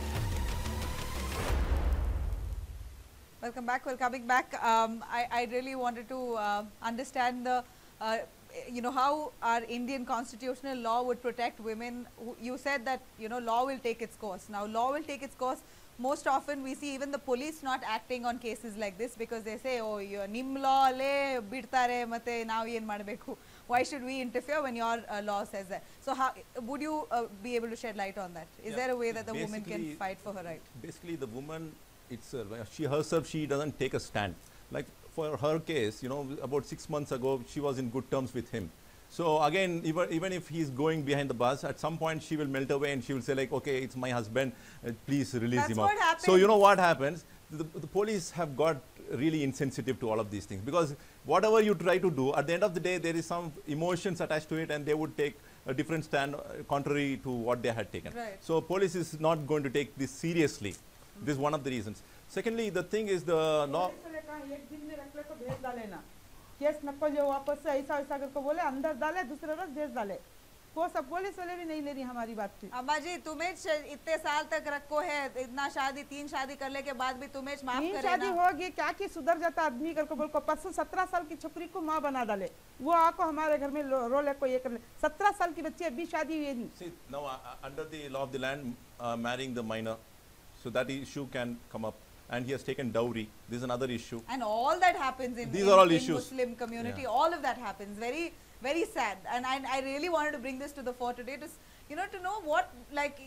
Welcome back. Coming back, I really wanted to understand the, how our Indian constitutional law would protect women. You said that, law will take its course. Now, law will take its course. Most often, we see even the police not acting on cases like this because they say, oh, nim law le bidtare mate now yen madbeku. Why should we interfere when your law says that? So, how would you be able to shed light on that? Is there a way that the woman can fight for her right? Basically, the woman itself, she doesn't take a stand. Like for her case, about 6 months ago, she was in good terms with him. So again, even if he's going behind the bus, at some point she will melt away and she will say like, okay, it's my husband, please release That's him what out. So you happens. know what happens? The police have got really insensitive to all of these things, because whatever you try to do, at the end of the day, there is some emotions attached to it, and they would take a different stand contrary to what they had taken. Right. So police is not going to take this seriously. This is one of the reasons. Secondly, the thing is the law. Police वाले कहा, एक दिन में रख ले तो भेज डाले ना, केस नको जो वापस से ऐसा ऐसा करके बोले अंदर डाले, दूसरे रोज भेज डाले, वो सब पुलिस वाले भी नहीं ले रही हमारी बात की। अम्मा जी तुम्हें इतने साल तक रखो है, इतना शादी 3 शादी करने के बाद भी तुम्हें माफ तीन करे शादी ना। होगी क्या कि सुधर जाता आदमी करके बोल को परसों 17 साल की छोकरी को माँ बना डाले, वो आको हमारे घर में रो ले को ये कर ले, 17 साल की बच्ची अभी शादी हुई नहीं। See, now under the law of the land, marrying the minor, so that issue can come up. And he has taken dowry. This is another issue. And all that happens in, These are all in issues. Muslim community. Yeah. All of that happens. Very, very sad. And I really wanted to bring this to the fore today to, to know what, like,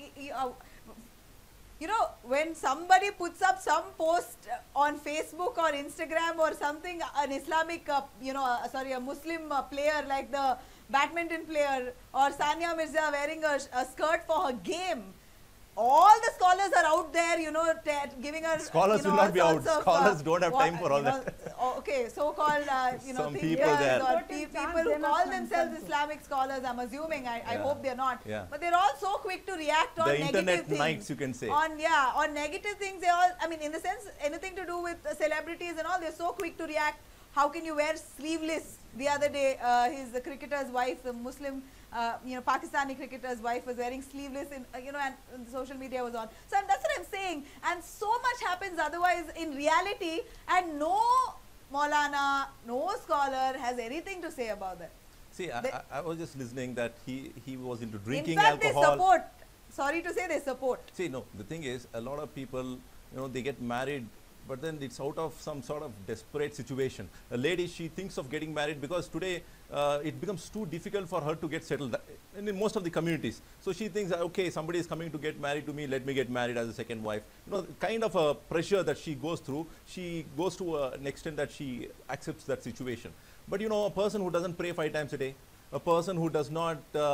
when somebody puts up some post on Facebook or Instagram or something, an Islamic, a Muslim player like the badminton player or Sania Mirza wearing a skirt for her game, all the scholars are out there, giving her. Scholars will not be out. Scholars don't have time for all that. Okay, so-called, Some thinkers people there. or people who call themselves Islamic scholars. I'm assuming. I Yeah. hope they're not. Yeah. But they're all so quick to react on The negative internet things. knights, you can say. On negative things, they all. I mean, in the sense, anything to do with celebrities and all, they're so quick to react. How can you wear sleeveless? The other day, the cricketer's wife, the Muslim, Pakistani cricketer's wife was wearing sleeveless, and social media was on. So that's what I'm saying. And so much happens otherwise in reality, and no Maulana, no scholar has anything to say about that. See, I was just listening that he was into drinking In fact, alcohol. they support. Sorry to say, they support. See, no, the thing is, a lot of people, they get married, but then it's out of some sort of desperate situation. A lady, she thinks of getting married because today it becomes too difficult for her to get settled in most of the communities. So she thinks, okay, somebody is coming to get married to me, let me get married as a second wife. Kind of a pressure that she goes through, she goes to an extent that she accepts that situation. But a person who doesn't pray 5 times a day, a person who does not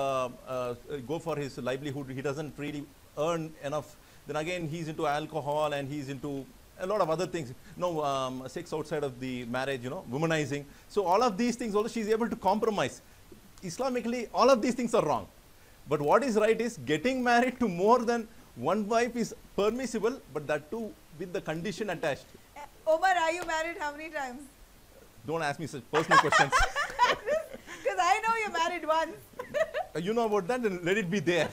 go for his livelihood, he doesn't really earn enough, then again he's into alcohol and he's into a lot of other things, sex outside of the marriage, womanizing. So all of these things also she's able to compromise. Islamically, all of these things are wrong. But what is right is getting married to more than one wife is permissible, but that too with the condition attached. Omar, are you married how many times? Don't ask me such personal questions. Because I know you're married once. You know about that, then let it be there.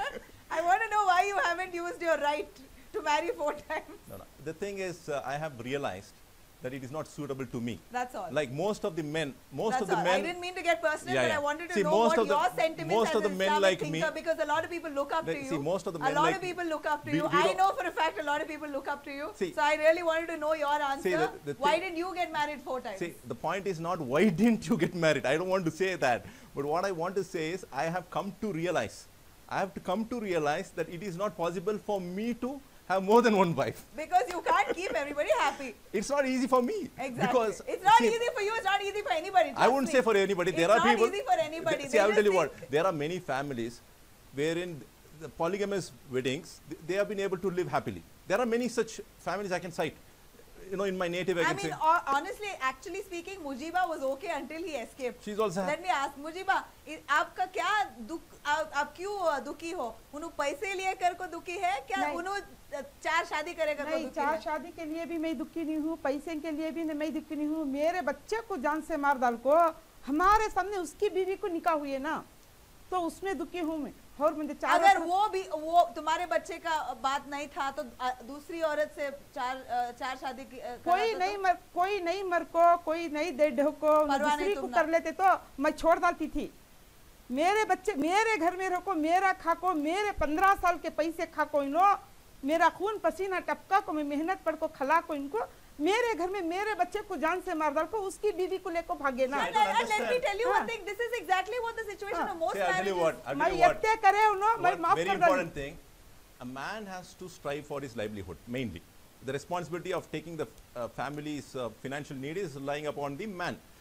I want to know why you haven't used your right to marry 4 times. No. The thing is, I have realized that it is not suitable to me. That's all. Like most of the men, I didn't mean to get personal, Yeah, but yeah. I wanted to See, know most what of the- your sentiments most as of the an men Islamic like thinker, me- because a lot of people look up to you. See, most of the a men lot like of people look up to we- you. we I don't- know for a fact a lot of people look up to you. See- So I really wanted to know your answer. See, the Why thing- did you get married 4 times? See, the point is not why didn't you get married. I don't want to say that. But what I want to say is I have come to realize. I have to come to realize that it is not possible for me to have more than one wife. Because you can't keep everybody happy. It's not easy for me. Exactly. Because it's not see, easy for you, it's not easy for anybody. I trust wouldn't me. say for anybody. There It's are not people. easy for anybody. See, They I will just tell you what. think- There are many families wherein the polygamous weddings, they have been able to live happily. There are many such families I can cite. In my native, I I can mean, say. honestly, actually speaking, Mujiba was okay until he escaped. She's also Let me ask, Mujiba, आपका क्या दुख, आप क्यों दुखी हो? उन्होंने पैसे लिए कर को दुखी है क्या? नहीं। उन्होंने 4 शादी करे कर को नहीं, दुखी 4 है? शादी के लिए भी मैं दुखी नहीं हूँ, पैसे के लिए भी मैं दुखी नहीं हूँ। मेरे बच्चे को जान से मार डाल को हमारे सामने उसकी बीवी को निकाह हुई है ना, तो उसमें दुखी हूँ मैं। और मुझे 4 अगर वो तुम्हारे बच्चे का बात नहीं था तो दूसरी औरत से 4 शादी कोई नहीं मर को, कोई नहीं दे ढो को, परवाह नहीं दूसरी को तुम कर लेते तो मैं छोड़ डालती थी। मेरे बच्चे मेरे घर में रखो, मेरा खाको, मेरे 15 साल के पैसे खाको इनो, मेरा खून पसीना टपका को, मैं मेहनत पढ़ को खला को इनको, मेरे घर में मेरे बच्चे को जान से मार डाल को, उसकी बीवी को लेको भागे ना। Let me tell you one thing. This is exactly what the situation of most See, I'll tell you what. marriages. I'll मैं tell you what. यत्ते करे उनो, मैं माफ Very कर डाली। important thing. A man has to strive for his livelihood mainly. The responsibility of taking the family's financial need is lying upon the man.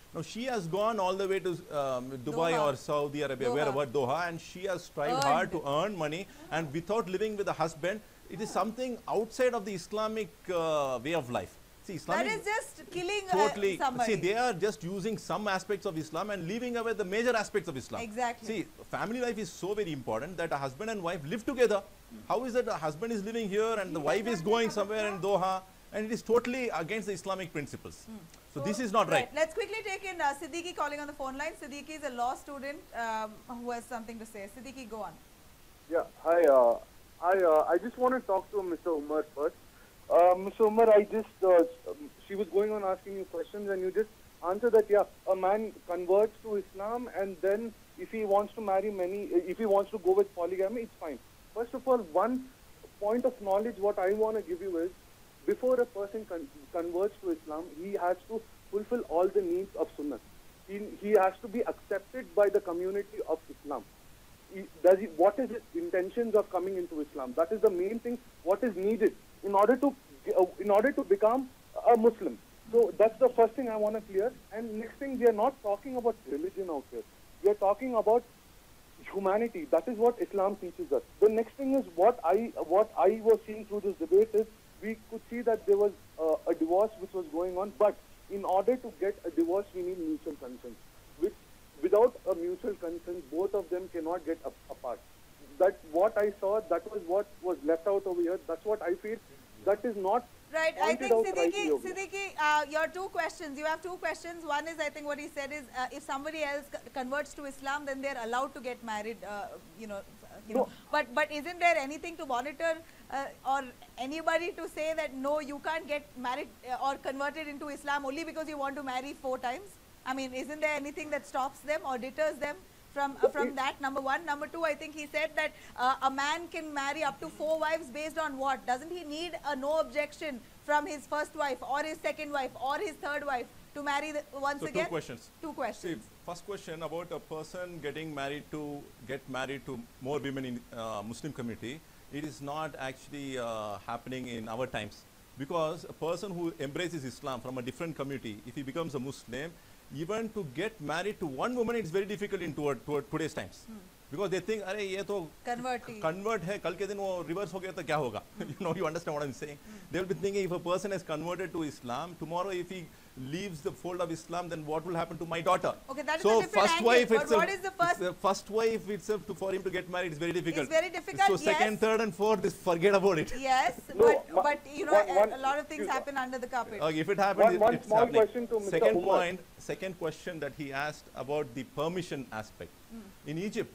Now she has gone all the way to Dubai Doha. or Saudi Arabia, Doha. wherever, Doha, and she has strived hard to earn money, and without living with a husband, it is something outside of the Islamic way of life. See, That Islamic is just killing totally. somebody. See, they are just using some aspects of Islam and leaving away the major aspects of Islam. Exactly. See, family life is so very important that a husband and wife live together. How is it a husband is living here and the wife is going somewhere in Doha, and it is totally against the Islamic principles. So this is not right. Let's quickly take in Siddiqui calling on the phone line. Siddiqui is a law student who has something to say. Siddiqui, go on. Yeah, hi. I just want to talk to Mr. Umar first. Mr. Umar, she was going on asking you questions, and you just answered that, yeah, a man converts to Islam, and then if he wants to marry if he wants to go with polygamy, it's fine. First of all, one point of knowledge what I want to give you is, before a person converts to Islam, he has to fulfill all the needs of Sunnah. He has to be accepted by the community of Islam. What is his intentions of coming into Islam? That is the main thing. What is needed in order to become a Muslim? So that's the first thing I want to clear. And next thing, we are not talking about religion out here. We are talking about humanity. That is what Islam teaches us. The next thing is what I was seeing through this debate is, we could see that there was a divorce which was going on, but in order to get a divorce, we need mutual consent. Without a mutual consent, both of them cannot get apart. That what I saw, that was what was left out over here. That's what I feel. That is not Right, I pointed think out rightly over here. Siddiqui, your two questions. You have two questions. One is, I think what he said is, if somebody else converts to Islam, then they're allowed to get married. No. But isn't there anything to monitor or anybody to say that no, you can't get married or converted into Islam only because you want to marry 4 times? I mean, isn't there anything that stops them or deters them from that? Number one. Number two, I think he said that a man can marry up to 4 wives based on what? Doesn't he need a no objection from his first wife or his second wife or his third wife to marry once So again? 2 questions. 2 questions. See, first question about a person get married to more women in Muslim community. It is not actually happening in our times, because a person who embraces Islam from a different community, if he becomes a Muslim, even to get married to one woman, it's very difficult in today's times. Because they think, अरे ये तो convert है, कल के दिन वो reverse हो गया तो क्या होगा? You understand what I'm saying? They will be thinking, if a person has converted to Islam, tomorrow if he leaves the fold of Islam, then what will happen to my daughter? Okay, that is So a different first angle. wife But itself, what is the first? the first wife itself, for him to get married is very difficult. It's very difficult, So yes. second, third, and fourth, forget about it. Yes, No, but you know, one- a lot of things happen under the carpet. Okay, if it happens, One it's small happening. question to Mr. Second Umar. point, second question that he asked about the permission aspect. In Egypt,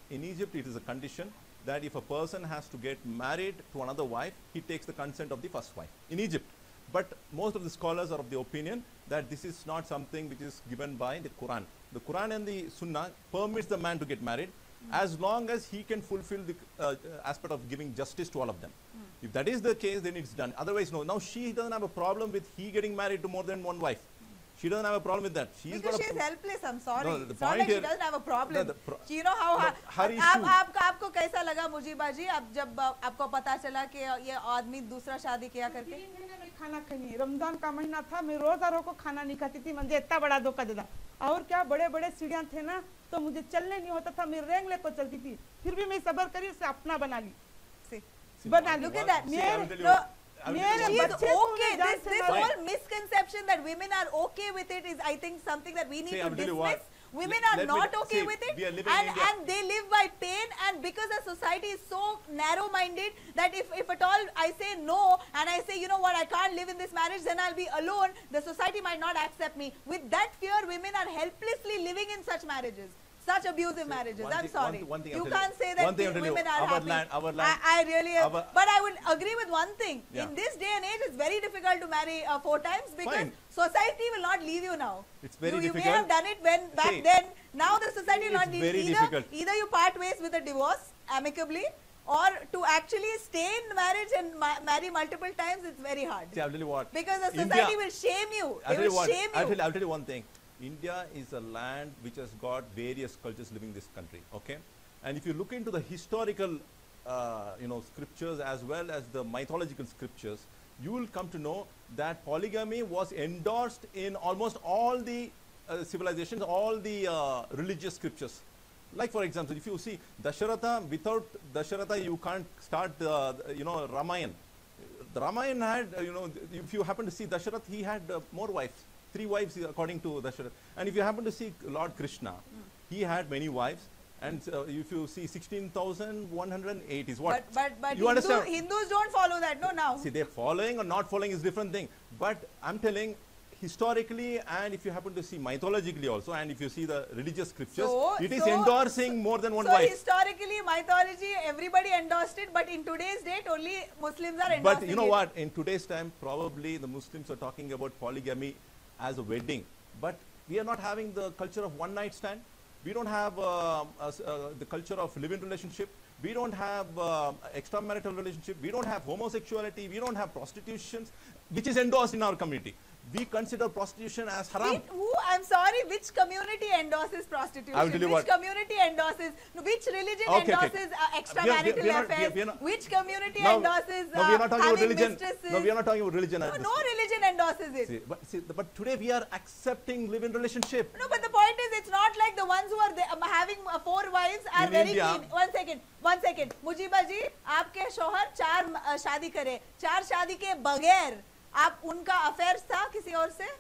it is a condition that if a person has to get married to another wife, he takes the consent of the first wife. In Egypt. But most of the scholars are of the opinion that this is not something which is given by the Quran. The Quran and the Sunnah permits the man to get married as long as he can fulfill the aspect of giving justice to all of them. If that is the case, then it's done. Otherwise, no. Now she doesn't have a problem with he getting married to more than one wife. She doesn't have a problem with that. She's Because got she's helpless, I'm sorry. No, the It's not point like she here- doesn't have a problem. No, You know how but her issue- आपको कैसा लगा मुजीबा जी अब जब आपको पता चला कि ये आदमी दूसरा शादी किया करके? 3 महीने में खाना खाई। रमजान का महीना था, मैं रोजा को खाना नहीं खाती थी, मुझे इतना बड़ा धोखा देता। और क्या बड़े बड़े सीढ़ियाँ थे ना, तो मुझे चलने नहीं होता था, मैं रेंग लेकर चलती थी, फिर भी मैं सबर करी, उसे अपना बना ली। See, बना ली। look at that. See, I will tell you No, what- I will tell you She what- is बच्चे को okay. उन्हें जान This से whole मार- misconception that women are okay with it is, I think, something that we need See, I to will tell you dismiss. what. Women Let are me- not okay see, with it, we are living in India. and they live by pain. And because the society is so narrow-minded that if at all I say no and I say, you know what, I can't live in this marriage, then I'll be alone. The society might not accept me. With that fear, women are helplessly living in such marriages. Such abusive marriages. one I'm thing- sorry. one thing You I'll tell can't you. say that One thing I'll tell you. women are Our happy. land- our land- I really, our- but I would agree with one thing. Yeah. In this day and age, it's very difficult to marry 4 times because Fine. society will not leave you now. It's very you difficult. may have done it when back See, then. Now the society will not it's leave very either. difficult. Either you part ways with a divorce amicably, or to actually stay in marriage and marry multiple times. It's very hard See, I'll tell you what. because the India- society will shame you. I'll They tell you will what. shame you. I'll tell you one thing. India is a land which has got various cultures living in this country. Okay, and if you look into the historical, scriptures as well as the mythological scriptures, you will come to know that polygamy was endorsed in almost all the civilizations, all the religious scriptures. Like for example, if you see Dasharatha, without Dasharatha you can't start Ramayana. The Ramayana had, if you happen to see Dasharath, he had more wives, 3 wives according to Dasharath. And if you happen to see Lord Krishna, he had many wives. And if you see 16,108 is what? But you understand? Hindus don't follow that, no, now. See, they're following or not following is different thing. But I'm telling, historically, and if you happen to see mythologically also, and if you see the religious scriptures, it is endorsing more than one wife. So historically, mythology, everybody endorsed it, but in today's date, only Muslims are endorsing it. But you know what? In today's time, probably the Muslims are talking about polygamy as a wedding. But we are not having the culture of one night stand. We don't have the culture of live-in relationship. We don't have extramarital relationship. We don't have homosexuality. We don't have prostitutions, which is endorsed in our community. We consider prostitution as haram. I'm sorry, which community endorses prostitution? I will tell you which what. community endorses, which religion endorses extramarital affairs? Which community endorses we are not talking about religion. mistresses? No, we are not talking about religion. No religion endorses it. But today we are accepting live-in relationship. No, but the point is, it's not like the ones who are having 4 wives are In very India, keen. One second. Mujiba ji, आपके शौहर 4 शादी करे, 4 शादी के बगैर आप उनका affair था किसी और से?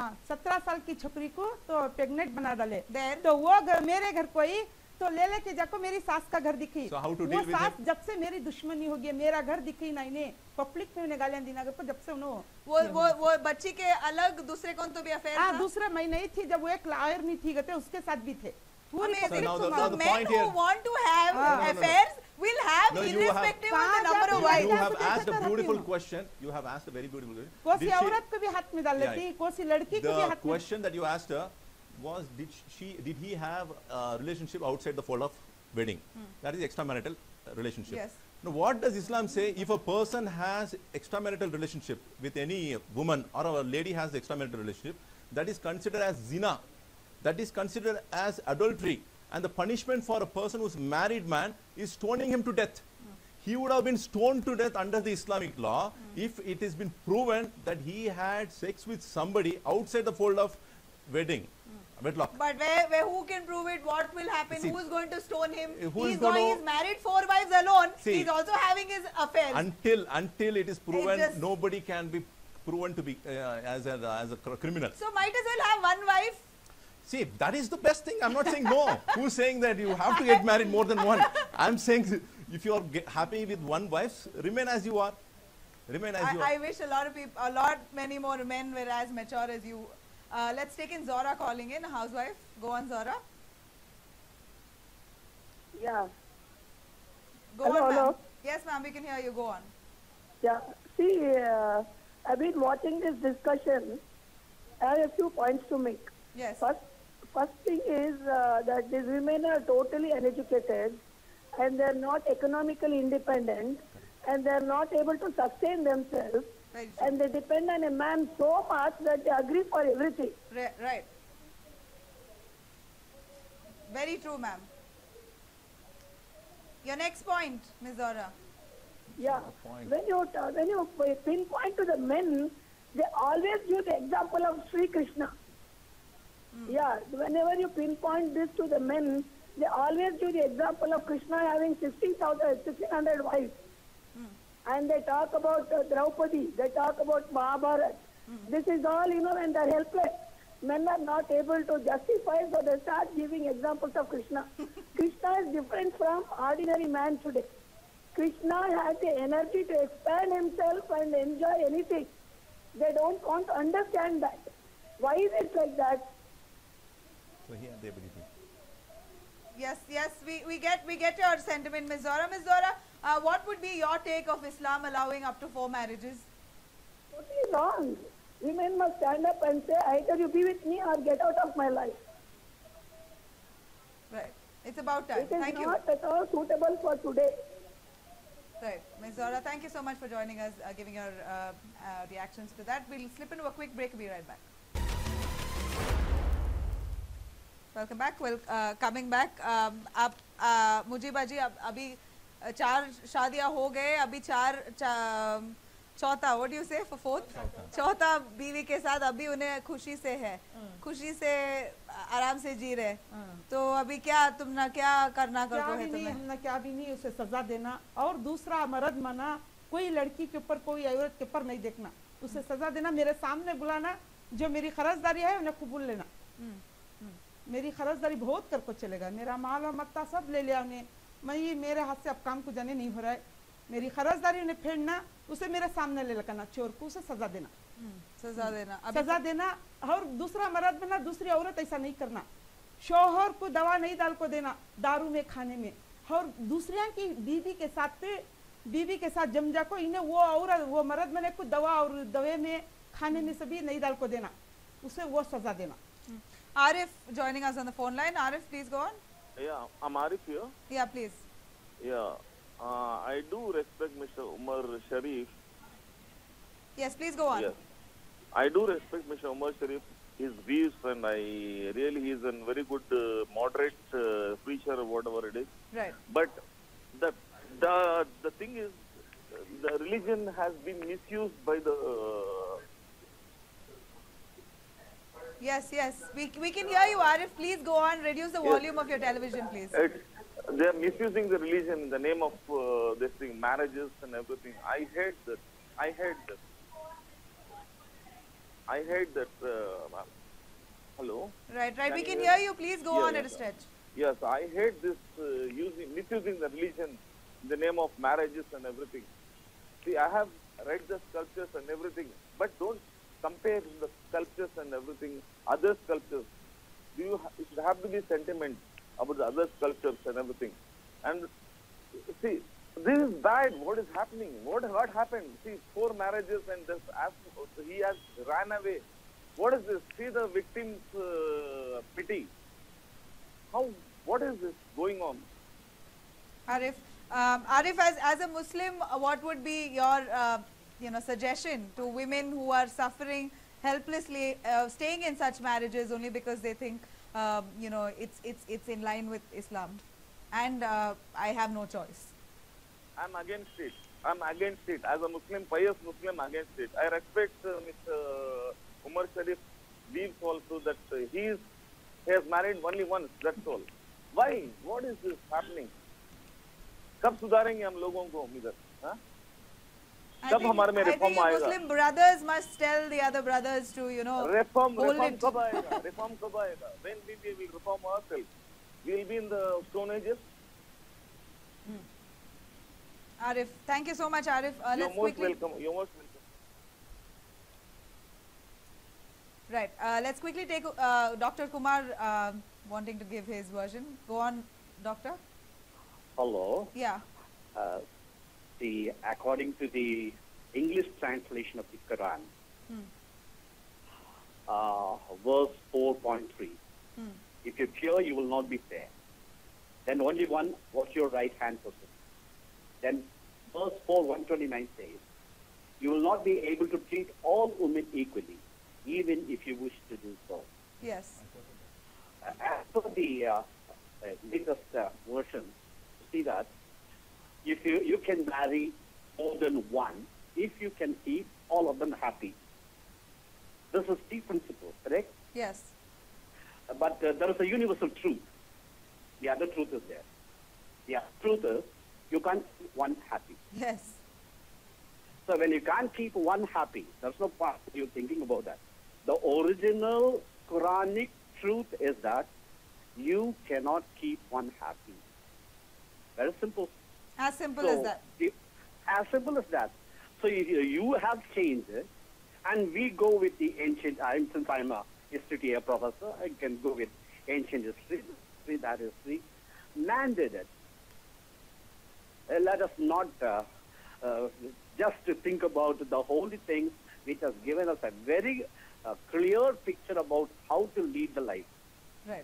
17 साल की छोकरी को तो प्रेग्नेंट बना डाले। Then? तो वो मेरे घर कोई तो ले लेके जाको मेरी सास का घर दिखी। So how to वो deal with सास it? जब से मेरी दुश्मनी हो गई, मेरा घर दिखी नहीं ने, पब्लिक में गालियां दी ना को जब से उन्होंने वो बच्ची के अलग दूसरे कौन तो भी अफेयर था? दूसरा मैं नहीं थी, जब वो एक लायर नहीं थी गते उसके साथ भी थे। Amazing. now the So men point who here- want to have affairs will have No, you have- irrespective of the number of You wives. You have तो asked a देखता beautiful रहती हूँ। question. You have asked a very beautiful question. Kosi Did she- औरत को भी हाथ में डाल Yeah, लेती, कोसी लड़की को भी The हाथ में। question that you asked her was, did he have a relationship outside the fold of wedding? That is extramarital relationship. Yes. Now, what does Islam say? If a person has extramarital relationship with any woman, or a lady has extramarital relationship, that is considered as zina. That is considered as adultery. And the punishment for a person who's married man is stoning him to death. He would have been stoned to death under the Islamic law if it has been proven that he had sex with somebody outside the fold of wedlock. But where who can prove it? What will happen? See, Who is going to stone him? who is He's gonna- he's married 4 wives alone. See, He's also having his affairs. Until it is proven, just- nobody can be proven to be as a criminal. So might as well have 1 wife. See, that is the best thing. I'm not saying no. Who's saying that you have to get married more than one? I'm saying if you are happy with one wife, remain as you are. Remain as you are. I wish many more men were as mature as you. Let's take in Zora calling in, a housewife. Go on, Zora. Yeah, Go Hello, on, ma'am. hello. Yes, ma'am, we can hear you. Go on. yeah. See, I've been watching this discussion. I have a few points to make. Yes. First thing is that these women are totally uneducated and they're not economically independent and they're not able to sustain themselves Very true. and they depend on a man so much that they agree for everything. Right. Very true, ma'am. Your next point, Ms. Zora. Yeah. point. When you pinpoint to the men, they always give the example of Sri Krishna. Yeah. Whenever you pinpoint this to the men, they always give the example of Krishna having 1,600 wives. And they talk about Draupadi. They talk about Mahabharata. This is all, when they're helpless. Men are not able to justify, so they start giving examples of Krishna. Krishna is different from ordinary man today. Krishna has the energy to expand himself and enjoy anything. They don't want to understand that. Why is it like that? So he had the ability. Yes, we get your sentiment, Ms. Zora. Ms. Zora, what would be your take of Islam allowing up to 4 marriages? Totally wrong. Women must stand up and say, either you be with me or get out of my life. Right. It's about time. It is Thank you. not at all suitable for today. Right. Ms. Zora, thank you so much for joining us, giving your reactions to that. We'll slip into a quick break and be right back. Welcome back. Well, coming back, आप मुजीबा जी अभी 4 शादियां हो गए, अभी चौथा, what do you say for fourth? चौथा बीवी के साथ अभी उन्हें खुशी से है, खुशी से आराम से जी रहे, तो अभी क्या तुम ना क्या करना क्या करो भी है नहीं, तुम्हें? हमने क्या भी नहीं, उसे सजा देना। और दूसरा मर्द मना, कोई लड़की के ऊपर कोई औरत के ऊपर नहीं देखना, उसे सजा देना, मेरे सामने बुलाना, जो मेरी खरजदारी है उन्हें कबूल लेना। मेरी खरजदारी बहुत कर को चलेगा, मेरा माल और मत्ता सब ले लिया उन्हें, मैं ये मेरे हाथ से अब काम को जाने नहीं हो रहा है, मेरी खरजदारी उन्हें फेरना, उसे मेरे सामने ले लगाना, चोर को उसे सजा देना। सजा देना, सजा देना। और दूसरा मर्द बना, दूसरी औरत ऐसा नहीं करना, शौहर को दवा नहीं डाल को देना दारू में खाने में, और दूसरिया की बीवी के साथ जमजा को इन्हें वो औरत वो मर्द बने को दवा और दवे में खाने में सभी नहीं डाल को देना, उसे वो सजा देना। Arif joining us on the phone line. Arif, please go on. Yeah, I'm Arif here. Yeah, please. Yeah, I do respect Mr. Umar Sharif. Yes, please go on. Yes, I do respect Mr. Umar Sharif, his views, and he's a very good moderate preacher or whatever it is. Right. But the thing is, the religion has been misused by the. Yes, we can hear you, Arif. Please go on. Reduce the volume of your television, please. They are misusing the religion in the name of this thing, marriages and everything. I hate that. Hello. Right. We can hear hear you. Please go on at a stretch. Yes, I hate this misusing the religion in the name of marriages and everything. See, I have read the sculptures and everything, but don't compare the sculptures and everything, other sculptures. It should have to be sentiment about the other sculptures and everything. And see, this is bad. What is happening? What happened? See, 4 marriages and he has ran away. What is this? See the victim's pity. What is this going on? Arif, as a Muslim, what would be your suggestion to women who are suffering helplessly, staying in such marriages only because they think it's in line with Islam, and I have no choice? I'm against it. As a Muslim, pious Muslim, against it. I respect Mr. Umar Sharif views also that he has married only once. That's all. Why? What is this happening? कब सुधारेंगे हम लोगों को इधर? कब हमारे में reform आएगा? Muslim brothers must tell the other brothers to reform कब आएगा? Reform कब आएगा? When we will reform ourselves? We will be in the Stone Ages. Arif, thank you so much, Arif. You're most welcome. Right. Let's quickly take Dr. Kumar wanting to give his version. Go on, Doctor. Hello. Yeah. According to the English translation of the Quran, verse 4.3, if you fear, you will not be fair. Then only one, watch your right hand possess. Then verse 4:129 says, you will not be able to treat all women equally, even if you wish to do so. Yes. As per the latest version, see that if you can marry more than one, if you can keep all of them happy. This is the principle, correct? Yes. But there is a universal truth. The other truth is there. The other truth is you can't keep one happy. Yes. So when you can't keep one happy, there's no point you thinking about that. The original Quranic truth is that you cannot keep one happy. Very simple. As simple as that. As simple as that. So you have changed it, and we go with the ancient. Since I'm a history professor, I can go with ancient history. That history mandated it. Let us not just to think about the holy things, which has given us a very clear picture about how to lead the life. Right.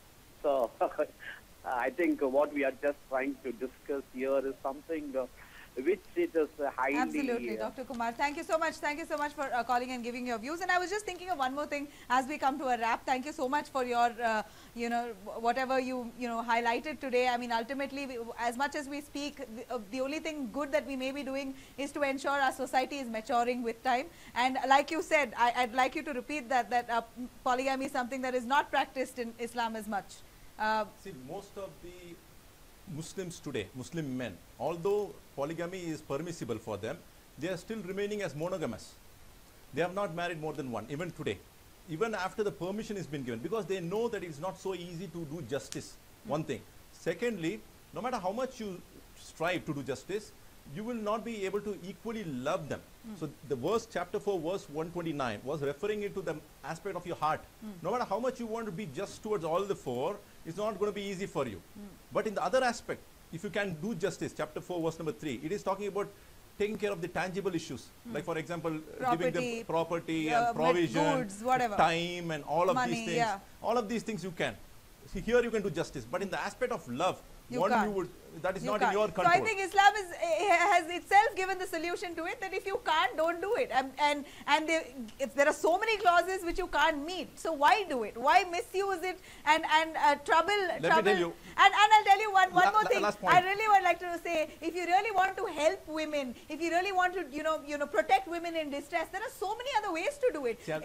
So I think what we are just trying to discuss here is something which it is highly... Absolutely, Dr. Kumar. Thank you so much. Thank you so much for calling and giving your views. And I was just thinking of one more thing as we come to a wrap. Thank you so much for your, whatever you highlighted today. I mean, ultimately, as much as we speak, the only thing good that we may be doing is to ensure our society is maturing with time. And like you said, I'd like you to repeat that polygamy is something that is not practiced in Islam as much. See, most of the Muslims today, Muslim men, although polygamy is permissible for them, they are still remaining as monogamous. They have not married more than one, even today. Even after the permission has been given, because they know that it's not so easy to do justice, one thing. Secondly, no matter how much you strive to do justice, you will not be able to equally love them. So the verse, chapter 4, verse 129, was referring it to the aspect of your heart. No matter how much you want to be just towards all the four, it's not going to be easy for you. But in the other aspect, if you can do justice, chapter 4, verse number 3, it is talking about taking care of the tangible issues. Like, for example, giving them property and provision, goods, whatever. time and all of Money, these things. yeah. All of these things you can. See, here you can do justice. But in the aspect of love, that is not in your control. So I think Islam has itself given the solution to it, that if you can't, don't do it. And if there are so many clauses which you can't meet, so why do it? Why misuse it and trouble? Let me tell you. And I'll tell you one more thing. Last point. I really would like to say, if you really want to help women, if you really want to protect women in distress, there are so many other ways to do it. Turn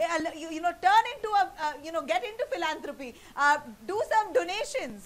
into get into philanthropy, do some donations,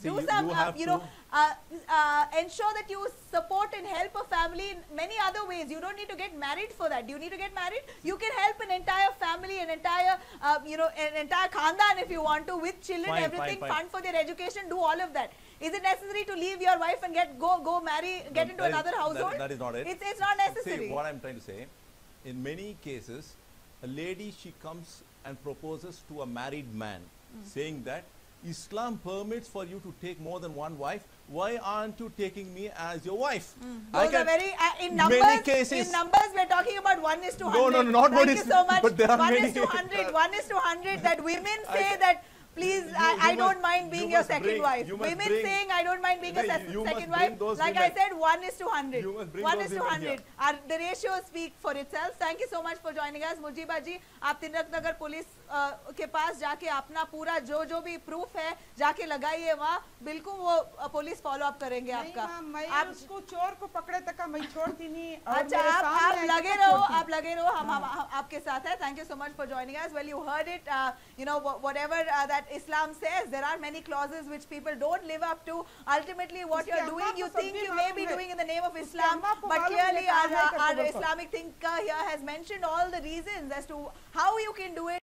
ensure that you support and help a family in many other ways. You don't need to get married for that. Do you need to get married? You can help an entire family, an entire khandan if you want to, with children, everything, fund for their education, do all of that. Is it necessary to leave your wife and go marry, get into another household? That is not it. It's not necessary. See, what I'm trying to say, in many cases, a lady, she comes and proposes to a married man, saying that Islam permits for you to take more than one wife. Why aren't you taking me as your wife? Those are very, in numbers, we're talking about 1:100. No, not Thank you so much. But there are 1:100, 1:100, that women say that, please, I don't mind being your second wife. Women saying, I don't mind being a second wife. Like I said, 1:100. 1:100. The ratios speak for itself. Thank you so much for joining us. Mujiba ji, आप Tilaknagar police के पास जाके अपना पूरा जो भी proof है जाके लगाइए वहाँ, बिल्कुल वो पुलिस फॉलो अप करेंगे आपका. आप उसको चोर को पकड़े तक का मैं छोड़ती नहीं. अच्छा, आप लगे रहो, हम आपके साथ हैं. Thank you so much for joining us. Well, you heard it. Whatever that Islam says, there are many clauses which people don't live up to. Ultimately, what you're doing, you think you may be doing in the name of Islam, but clearly our Islamic thinker here has mentioned all the reasons as to how you can do it.